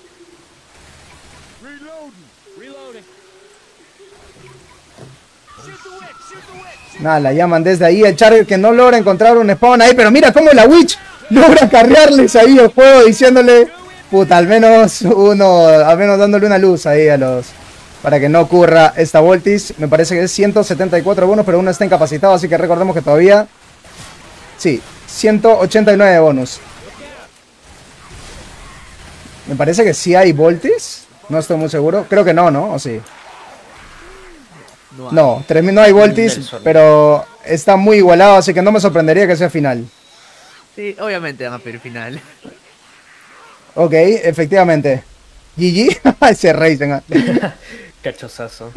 Nada, la llaman desde ahí. El Charger que no logra encontrar un spawn ahí. Pero mira cómo la Witch logra carrearles ahí el juego diciéndole... Puta, al menos dándole una luz ahí a los... Para que no ocurra esta Voltis. Me parece que es 174 bonos, pero uno está incapacitado. Así que recordemos que todavía... Sí, 189 bonus. Me parece que sí hay Voltis. No estoy muy seguro. Creo que no, ¿no? ¿O sí? No, no hay Voltis, Nelson. pero está muy igualado, así que no me sorprendería que sea final. Sí, obviamente van a pedir final. Ok, efectivamente. GG, ese rey, venga. Cachozazo.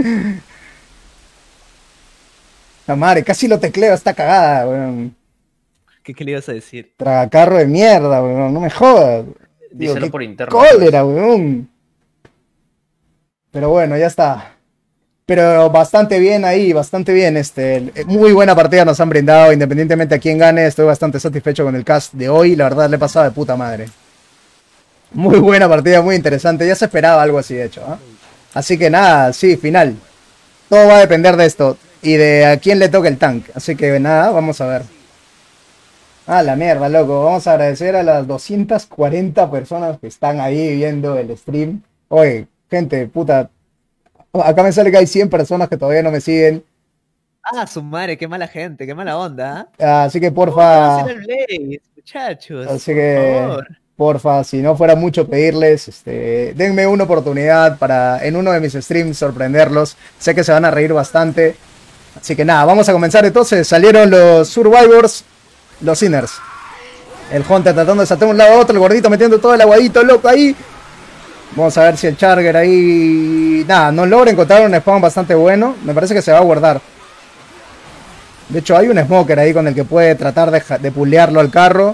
La madre, casi lo tecleo, está cagada, weón. ¿Qué le ibas a decir? Tragacarro de mierda, weón, no me jodas. Digo, Díselo qué por interno. cólera, weón. Pero bueno, ya está. Pero bastante bien ahí, bastante bien. Muy buena partida nos han brindado. Independientemente a quién gane, estoy bastante satisfecho con el cast de hoy. La verdad, le he pasado de puta madre. Muy buena partida, muy interesante. Ya se esperaba algo así, de hecho. ¿Eh? Así que nada, sí, final. Todo va a depender de esto. Y de a quién le toque el tank. Así que nada, vamos a ver. Ah, la mierda, loco. Vamos a agradecer a las 240 personas que están ahí viendo el stream. Oye, gente, puta. Acá me sale que hay 100 personas que todavía no me siguen. Ah, su madre, qué mala gente, qué mala onda. ¿Eh? Así que Oh, porfa. hacer el Blaze, muchachos. Así por que favor. porfa, si no fuera mucho pedirles, denme una oportunidad para en uno de mis streams sorprenderlos. Sé que se van a reír bastante. Así que nada, vamos a comenzar entonces. Salieron los Survivors, los Sinners. El Hunter tratando de saltar de un lado a otro, el gordito metiendo todo el aguadito loco ahí. Vamos a ver si el Charger ahí... Nada, no logra encontrar un spawn bastante bueno. Me parece que se va a guardar. De hecho, hay un Smoker ahí con el que puede tratar de pulearlo al carro.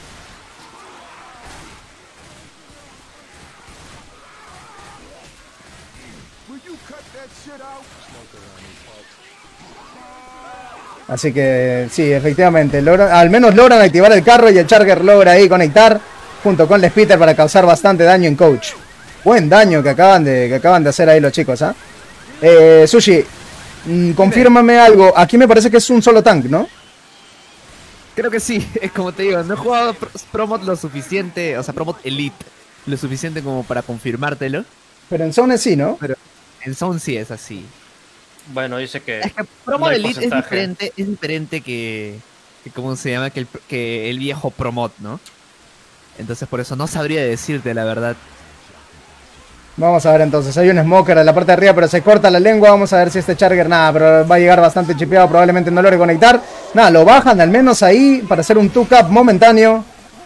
Así que sí, efectivamente, al menos logran activar el carro y el Charger logra ahí conectar junto con el Spitter para causar bastante daño en Coach. Buen daño que acaban de hacer ahí los chicos, ¿ah? Sushi, confírmame algo. Aquí me parece que es un solo tank, ¿no? Creo que sí, es como te digo, no he jugado Promot lo suficiente, o sea, Promot Elite, lo suficiente como para confirmártelo. Pero en Zone sí, ¿no? Pero en Zone sí es así. Bueno, dice que... Es que Promot no hay Elite porcentaje. es diferente que ¿cómo se llama? Que el viejo Promot, ¿no? Entonces por eso no sabría decirte la verdad. Vamos a ver entonces, hay un Smoker en la parte de arriba, pero se corta la lengua. Vamos a ver si este Charger, nada, pero va a llegar bastante chipeado, probablemente no logre conectar. Nada, lo bajan al menos ahí para hacer un 2-cap momentáneo.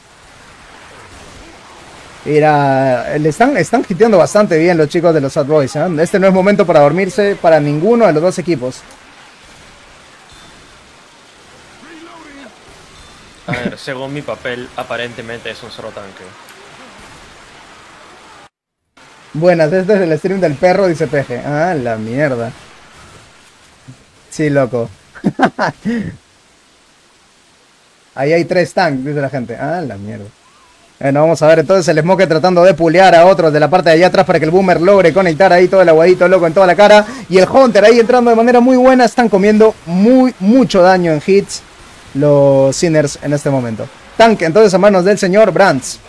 Mira, están hiteando bastante bien los chicos de los Sad Boys, ¿eh? Este no es momento para dormirse para ninguno de los dos equipos. A ver, según mi papel, aparentemente es un solo tanque. Buenas, este es el stream del perro, dice Peje. Ah, la mierda. Sí, loco. Ahí hay 3 tanks, dice la gente. Ah, la mierda. Bueno, vamos a ver entonces el Smoker tratando de pulear a otros de la parte de allá atrás para que el Boomer logre conectar ahí todo el aguadito loco en toda la cara. Y el Hunter ahí entrando de manera muy buena. Están comiendo mucho daño en hits los Sinners en este momento. Tank entonces a manos del señor Brands.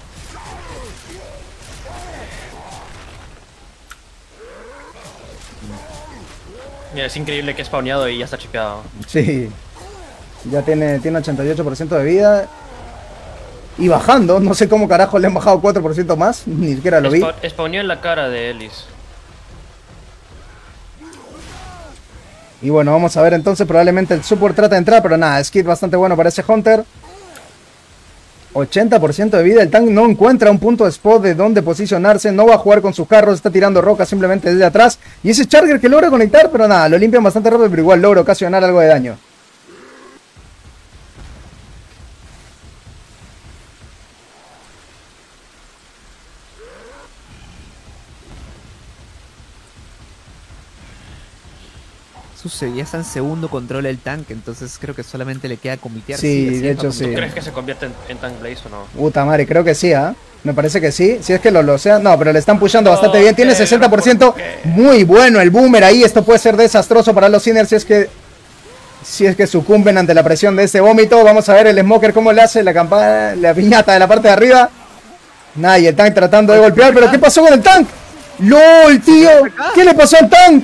Mira, es increíble que he spawneado y ya está chipeado. Sí. Ya tiene 88% de vida. Y bajando, no sé cómo carajo le han bajado 4% más. Ni siquiera lo vi. Spawneó en la cara de Ellis. Y bueno, vamos a ver entonces. Probablemente el support trata de entrar, pero nada, skid bastante bueno para ese Hunter. 80% de vida. El tank no encuentra un punto de spot de donde posicionarse. No va a jugar con sus carros. Está tirando rocas simplemente desde atrás. Y ese Charger que logra conectar, pero nada, lo limpian bastante rápido, pero igual logra ocasionar algo de daño. ya está en segundo control el tanque, entonces creo que solamente le queda comitear. Sí, de hecho sí. ¿Tú crees que se convierte en Tank Blaze o no? Puta madre, creo que sí, ¿ah? Me parece que sí. Si es que lo sea. No, pero le están pushando bastante No, bien. Tiene pero 60%. ¿por qué? Muy bueno el boomer ahí. Esto puede ser desastroso para los Sinners si es que sucumben ante la presión de ese vómito. Vamos a ver el Smoker cómo le hace la campana, la piñata de la parte de arriba. Nah, y el tank tratando de golpear. ¿Pero qué pasó con el tank? ¡LOL, tío! ¿Qué le pasó al tank?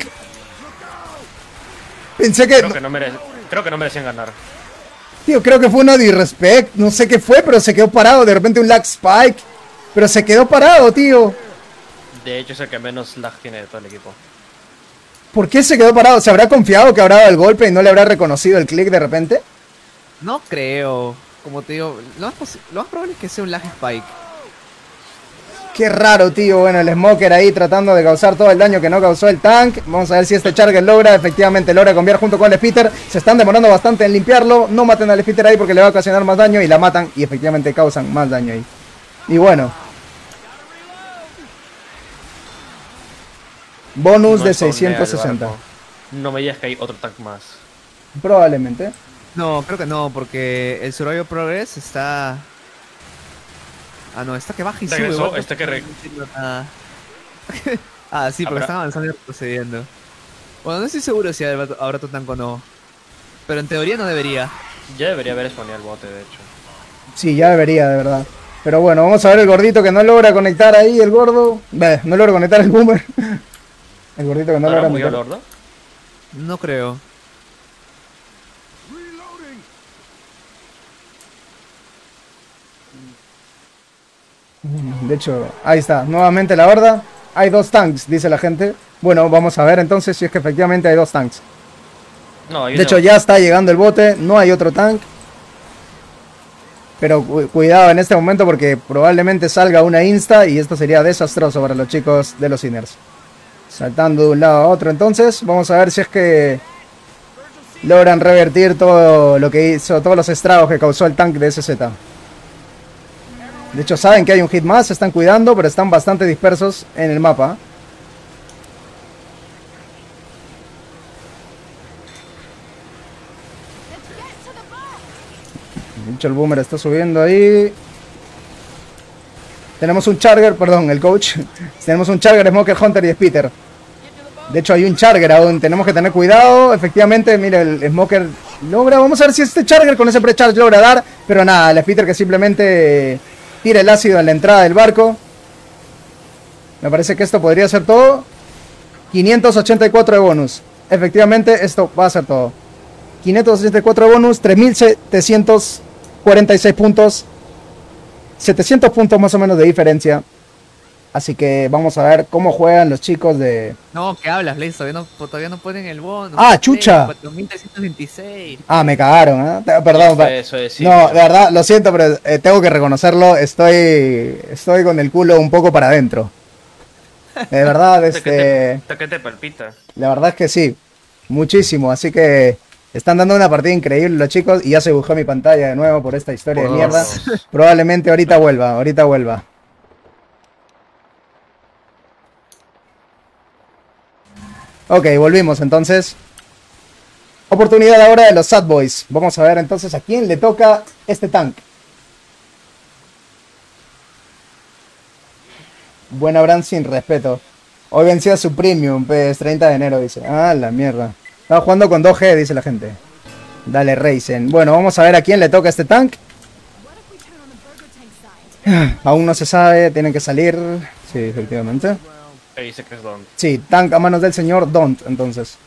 Pensé que... Creo que no merecían ganar. Tío, creo que fue una disrespect. No sé qué fue, pero se quedó parado. De repente un lag spike. Pero se quedó parado, tío. De hecho es el que menos lag tiene de todo el equipo. ¿Por qué se quedó parado? ¿Se habrá confiado que habrá dado el golpe y no le habrá reconocido el click de repente? No creo. Como te digo, lo más probable es que sea un lag spike. Qué raro, tío. Bueno, el Smoker ahí tratando de causar todo el daño que no causó el tank. Vamos a ver si este Charger logra. Efectivamente logra cambiar junto con el Spitter. Se están demorando bastante en limpiarlo. No maten al Spitter ahí porque le va a ocasionar más daño. Y la matan y efectivamente causan más daño ahí. Y bueno. Bonus de 660. No me digas que hay otro tank más. Probablemente. No, creo que no, porque el Survival Progress está... Ah, no, está que baja y sube. Regresó, ¿What? está que Sí, porque están avanzando y procediendo. Bueno, no estoy seguro si habrá otro tanque o no. Pero en teoría no debería. Ya debería haber spawneado el bote, de hecho. Sí, ya debería, de verdad. Pero bueno, vamos a ver el gordito que no logra conectar ahí, el gordo. No logra conectar el boomer. El gordito que no logra conectar. conectar. ¿Gordo? No creo. De hecho, ahí está, nuevamente la horda. Hay 2 tanks, dice la gente. Bueno, vamos a ver entonces si es que efectivamente hay 2 tanks. No, de hecho, ya está llegando el bote, no hay otro tank. Pero cuidado en este momento porque probablemente salga una insta y esto sería desastroso para los chicos de los Sinners. Saltando de un lado a otro entonces, vamos a ver si es que logran revertir todo lo que hizo, todos los estragos que causó el tank de SZ. De hecho saben que hay un hit más, se están cuidando, pero están bastante dispersos en el mapa. De hecho el boomer está subiendo ahí. Tenemos un Charger, perdón, el coach. Tenemos un Charger, Smoker, Hunter y Spitter. De hecho hay un Charger aún, tenemos que tener cuidado. Efectivamente, mire, el Smoker logra. Vamos a ver si este Charger con ese pre-charge logra dar. Pero nada, el Spitter que simplemente tira el ácido en la entrada del barco. Me parece que esto podría ser todo. 584 de bonus. Efectivamente, esto va a ser todo. 584 de bonus, 3746 puntos. 700 puntos más o menos de diferencia. Así que vamos a ver cómo juegan los chicos de... No, ¿qué hablas, Blaze? Todavía no ponen el bonus. ¡Ah, chucha! 4326. Ah, me cagaron, ¿eh? Perdón. Eso es, sí, no, de verdad, lo siento, pero tengo que reconocerlo. Estoy con el culo un poco para adentro. De verdad, ¿Qué te palpita? La verdad es que sí. Muchísimo. Así que están dando una partida increíble los chicos. Y ya se buscó mi pantalla de nuevo por esta historia de mierda. Probablemente ahorita vuelva. Ok, volvimos entonces. Oportunidad ahora de los Sad Boys. Vamos a ver entonces a quién le toca este tank. Buena Brand sin respeto. Hoy vencía su premium, pues 30 de enero, dice. Ah, la mierda. Estaba jugando con 2G, dice la gente. Dale, Ryzen. Bueno, vamos a ver a quién le toca este tank. Aún no se sabe, tienen que salir. Sí, efectivamente. Dice que es Don't. Sí, tank a manos del señor Don't, entonces.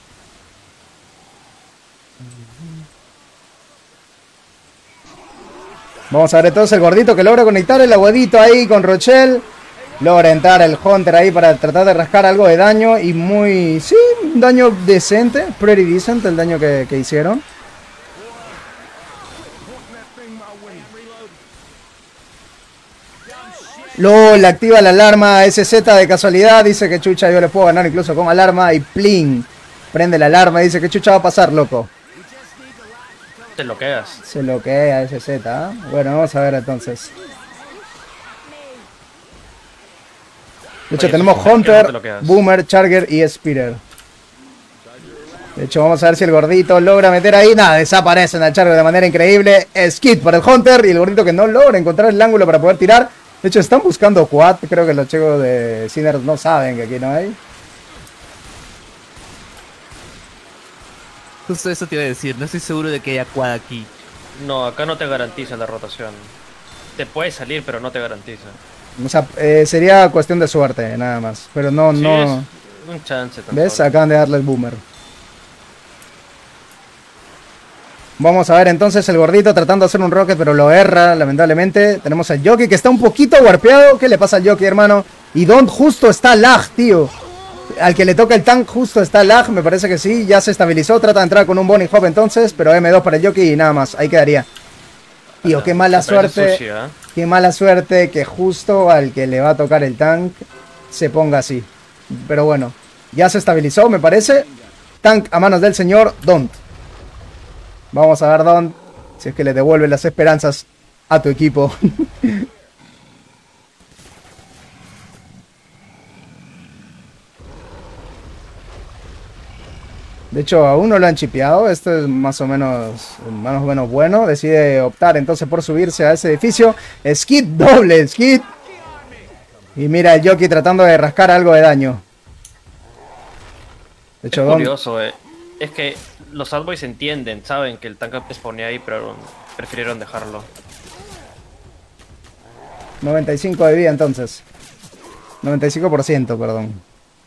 Vamos a ver entonces el gordito que logra conectar el aguadito ahí con Rochelle. Logra entrar el Hunter ahí para tratar de rascar algo de daño. Y muy... sí, un daño decente. Pretty decent el daño que hicieron. LOL, activa la alarma SZ de casualidad. Dice que chucha, yo le puedo ganar incluso con alarma. Y pling, prende la alarma. Dice que chucha va a pasar, loco. Te bloqueas. Se bloquea SZ, ¿eh? Bueno, vamos a ver entonces. De hecho, tenemos Hunter, Boomer, Charger y Spitter. De hecho, vamos a ver si el gordito logra meter ahí. Nada, desaparecen al Chargo de manera increíble. Skid para el Hunter y el gordito que no logra encontrar el ángulo para poder tirar. De hecho, están buscando quad. Creo que los chicos de Sinners no saben que aquí no hay. Justo eso te iba a decir, no estoy seguro de que haya quad aquí. No, acá no te garantiza la rotación. Te puede salir, pero no te garantiza. O sea, sería cuestión de suerte, nada más. Pero no, Sí, no. es un chance tan ¿Ves? solo. Acaban de darle el boomer. Vamos a ver entonces el gordito tratando de hacer un rocket, pero lo erra, lamentablemente. Tenemos al Jockey que está un poquito warpeado. ¿Qué le pasa al Jockey, hermano? Y Don justo está lag, tío. Al que le toca el tank justo está lag, me parece que sí. Ya se estabilizó, trata de entrar con un Bunny Hop entonces, pero M2 para el Jockey y nada más. Ahí quedaría. Tío, qué mala Se parece suerte. sushi, ¿eh? Qué mala suerte que justo al que le va a tocar el tank se ponga así. Pero bueno, ya se estabilizó, me parece. Tank a manos del señor Don't. Vamos a ver, Don't, si es que le devuelve las esperanzas a tu equipo. De hecho, aún no lo han chipeado. Esto es más o menos bueno. Decide optar entonces por subirse a ese edificio. Skid, doble Skid. Y mira el Jockey tratando de rascar algo de daño. De hecho, Es curioso, es que los Sad Boys entienden, saben que el tanque exponía ahí, pero prefirieron dejarlo. 95 de vida entonces. 95%, perdón.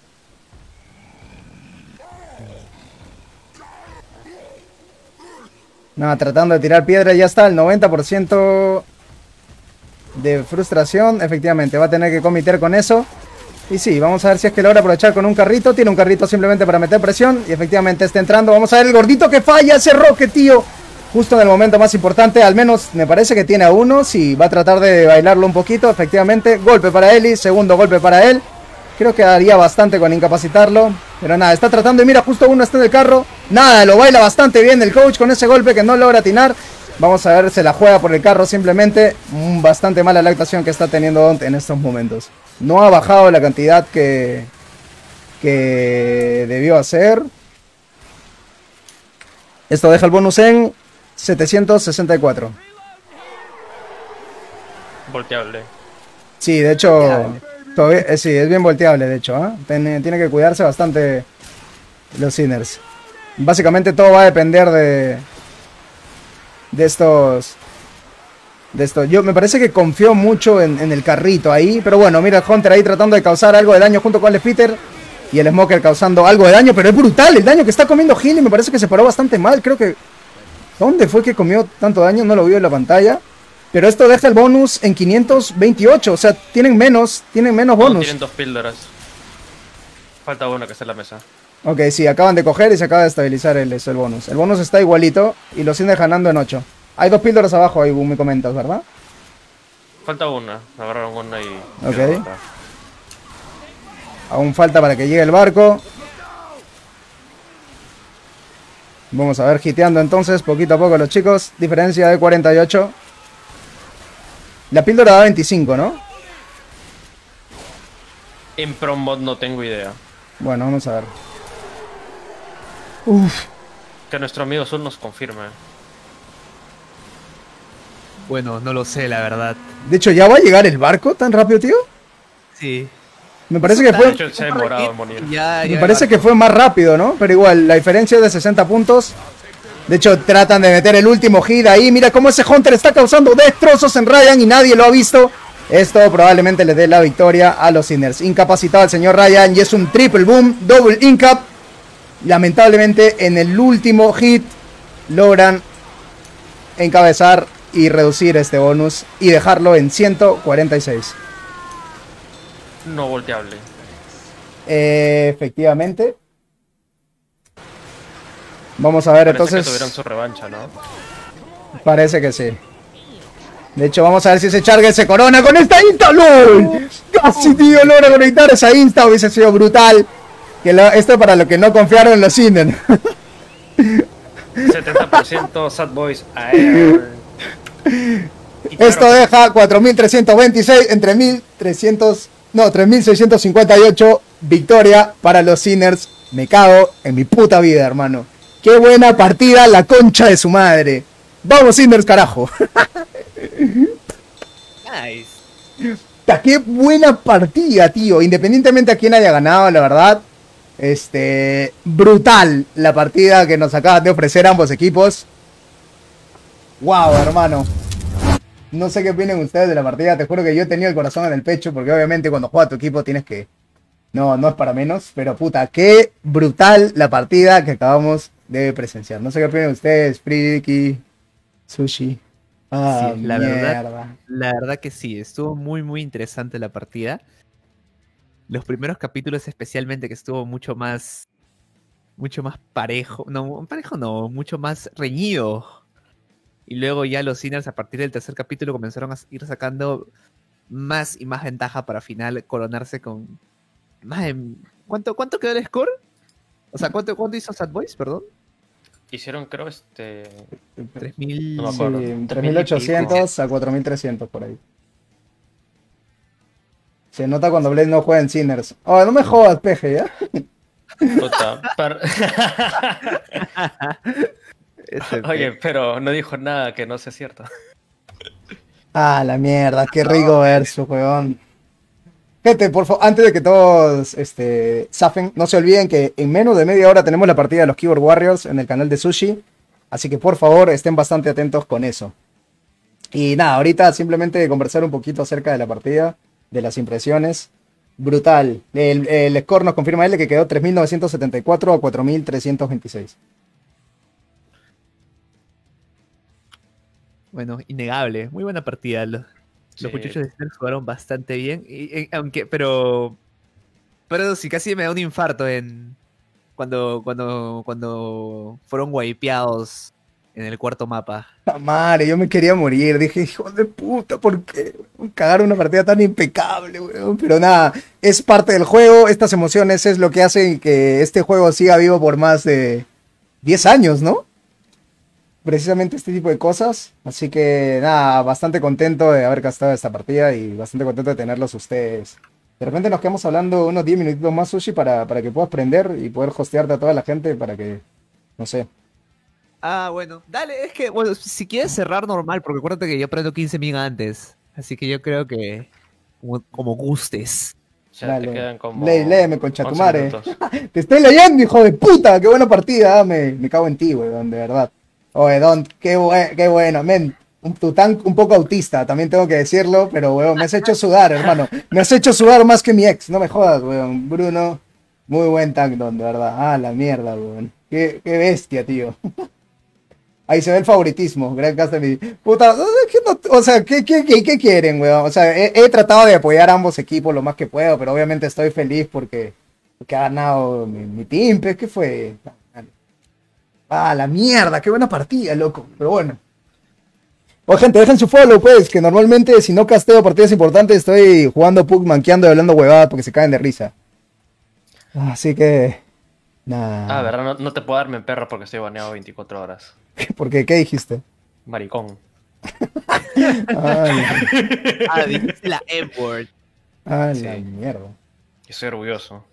Nada, tratando de tirar piedra, ya está el 90% de frustración. Efectivamente, va a tener que cometer con eso. Y sí, vamos a ver si es que logra aprovechar con un carrito. Tiene un carrito simplemente para meter presión. Y efectivamente está entrando. Vamos a ver el gordito que falla ese rocket, tío. Justo en el momento más importante. Al menos me parece que tiene a uno. Sí, va a tratar de bailarlo un poquito. Efectivamente, golpe para Eli. Segundo golpe para él. Creo que haría bastante con incapacitarlo. Pero nada, está tratando y mira, justo uno está en el carro. Nada, lo baila bastante bien el coach con ese golpe que no logra atinar. Vamos a ver, se la juega por el carro simplemente. Bastante mala la actuación que está teniendo Don't en estos momentos. No ha bajado la cantidad que debió hacer. Esto deja el bonus en 764. Volteable. Sí, de hecho, todavía, sí, es bien volteable, de hecho. Tiene que cuidarse bastante los Sinners. Básicamente todo va a depender de estos... Yo me parece que confió mucho en el carrito ahí. Pero bueno, mira el Hunter ahí tratando de causar algo de daño junto con el Peter. Y el Smoker causando algo de daño. Pero es brutal el daño que está comiendo Healy. Me parece que se paró bastante mal. Creo que... ¿Dónde fue que comió tanto daño? No lo vio en la pantalla. Pero esto deja el bonus en 528. O sea, tienen menos No, bonus. tienen 2 píldoras. Falta uno que está en la mesa. Ok, sí, acaban de coger y se acaba de estabilizar el bonus. El bonus está igualito y lo siguen ganando en 8. Hay 2 píldoras abajo ahí, me comentas, ¿verdad? Falta una. Agarraron una y... Ok. Aún falta para que llegue el barco. Vamos a ver, hiteando entonces, poquito a poco los chicos. Diferencia de 48. La píldora da 25, ¿no? En Promod no tengo idea. Bueno, vamos a ver. Que nuestro amigo Zul nos confirme. Bueno, no lo sé, la verdad. De hecho, ¿ya va a llegar el barco tan rápido, tío? Sí. Me parece que De fue... hecho, se ha demorado en morir. Me parece que fue más rápido, ¿no? Pero igual, la diferencia es de 60 puntos. De hecho, tratan de meter el último hit ahí. Mira cómo ese Hunter está causando destrozos en Ryan y nadie lo ha visto. Esto probablemente le dé la victoria a los Sinners. Incapacitado el señor Ryan y es un triple boom, double incap. Lamentablemente en el último hit logran encabezar y reducir este bonus y dejarlo en 146. No volteable. Efectivamente. Vamos a ver Parece entonces. que tuvieron su revancha, ¿no? Parece que sí. De hecho, vamos a ver si ese Charger se corona con esta Insta. ¡Lol! Casi, tío, logra conectar esa Insta. Hubiese sido brutal. Esto para los que no confiaron en los Sinnen. 70% Sad Boys Air. Esto deja 4.326 entre 3.658 victoria para los Sinners Me cago en mi puta vida, hermano. Qué buena partida, la concha de su madre. Vamos, Cinders, carajo. Nice. Qué buena partida, tío. Independientemente a quién haya ganado, la verdad. Brutal la partida que nos acaban de ofrecer ambos equipos. Wow, hermano. No sé qué opinan ustedes de la partida. Te juro que yo he tenido el corazón en el pecho. Porque obviamente cuando juega tu equipo tienes que... No, no es para menos. Pero puta, qué brutal la partida que acabamos de presenciar. No sé qué opinan ustedes, Friki, Sushi. Ah, Sí, mierda. la verdad que sí, estuvo muy muy interesante la partida. Los primeros capítulos especialmente que estuvo mucho más parejo, no, mucho más reñido. Y luego ya los Sinners a partir del tercer capítulo comenzaron a ir sacando más y más ventaja para final coronarse con más de... ¿Cuánto quedó el score? O sea, ¿cuánto hizo Sad Boys, perdón? Hicieron, creo, 3000... No me Sí, acuerdo. 3800 a 4300 por ahí. Se nota cuando Blaze no juega en Sinners. Oh, no me jodas, peje, ¿ya? Puta, Oye, pero no dijo nada que no sea cierto. Ah, la mierda, qué rico verso, weón. Gente, por favor, antes de que todos zafen, no se olviden que en menos de media hora tenemos la partida de los Keyboard Warriors en el canal de Sushi. Así que por favor estén bastante atentos con eso. Y nada, ahorita simplemente conversar un poquito acerca de la partida, de las impresiones. Brutal. El score nos confirma él que quedó 3974 a 4326. Bueno, innegable, muy buena partida. Los Sí. muchachos de Sinners jugaron bastante bien, pero sí, casi me da un infarto cuando fueron wipeados en el cuarto mapa. La madre, yo me quería morir. Dije, hijo de puta, ¿por qué cagaron una partida tan impecable, weón? Pero nada, es parte del juego. Estas emociones es lo que hace que este juego siga vivo por más de 10 años, ¿no? Precisamente este tipo de cosas. Así que nada, bastante contento de haber gastado esta partida y bastante contento de tenerlos ustedes. De repente nos quedamos hablando unos 10 minutitos más, Sushi, para que puedas prender y poder hostearte a toda la gente para que, no sé. Ah, bueno, dale, es que, bueno, si quieres cerrar normal, porque acuérdate que yo prendo 15.000 antes, así que yo creo que como gustes. O sea, te Dale. quedan como Léeme, concha tu 11 madre. minutos. Te estoy leyendo, hijo de puta. Qué buena partida. Me cago en ti, weón, de verdad. Oye, Don, qué bueno, men. Tu tank un poco autista, también tengo que decirlo, pero, weón, me has hecho sudar, hermano. Me has hecho sudar más que mi ex. No me jodas, weón. Bruno, muy buen tank, Don, de verdad. Ah, la mierda, weón. Qué bestia, tío. Ahí se ve el favoritismo, gran cast de mi... Puta, o sea, ¿qué quieren, weón? O sea, he tratado de apoyar a ambos equipos lo más que puedo, pero obviamente estoy feliz porque ha ganado mi team, pero ¿qué fue? Ah, la mierda, qué buena partida, loco, pero bueno. Oye, gente, dejen su follow, pues, que normalmente si no casteo partidas importantes estoy jugando Pug, manqueando y hablando huevadas porque se caen de risa. Así que... Nah. Ah, verdad, no te puedo darme en perro porque estoy baneado 24 horas. ¿Por qué? ¿Qué dijiste? Maricón. Ay, Dijiste la M-word. la Sí. mierda. Yo soy orgulloso.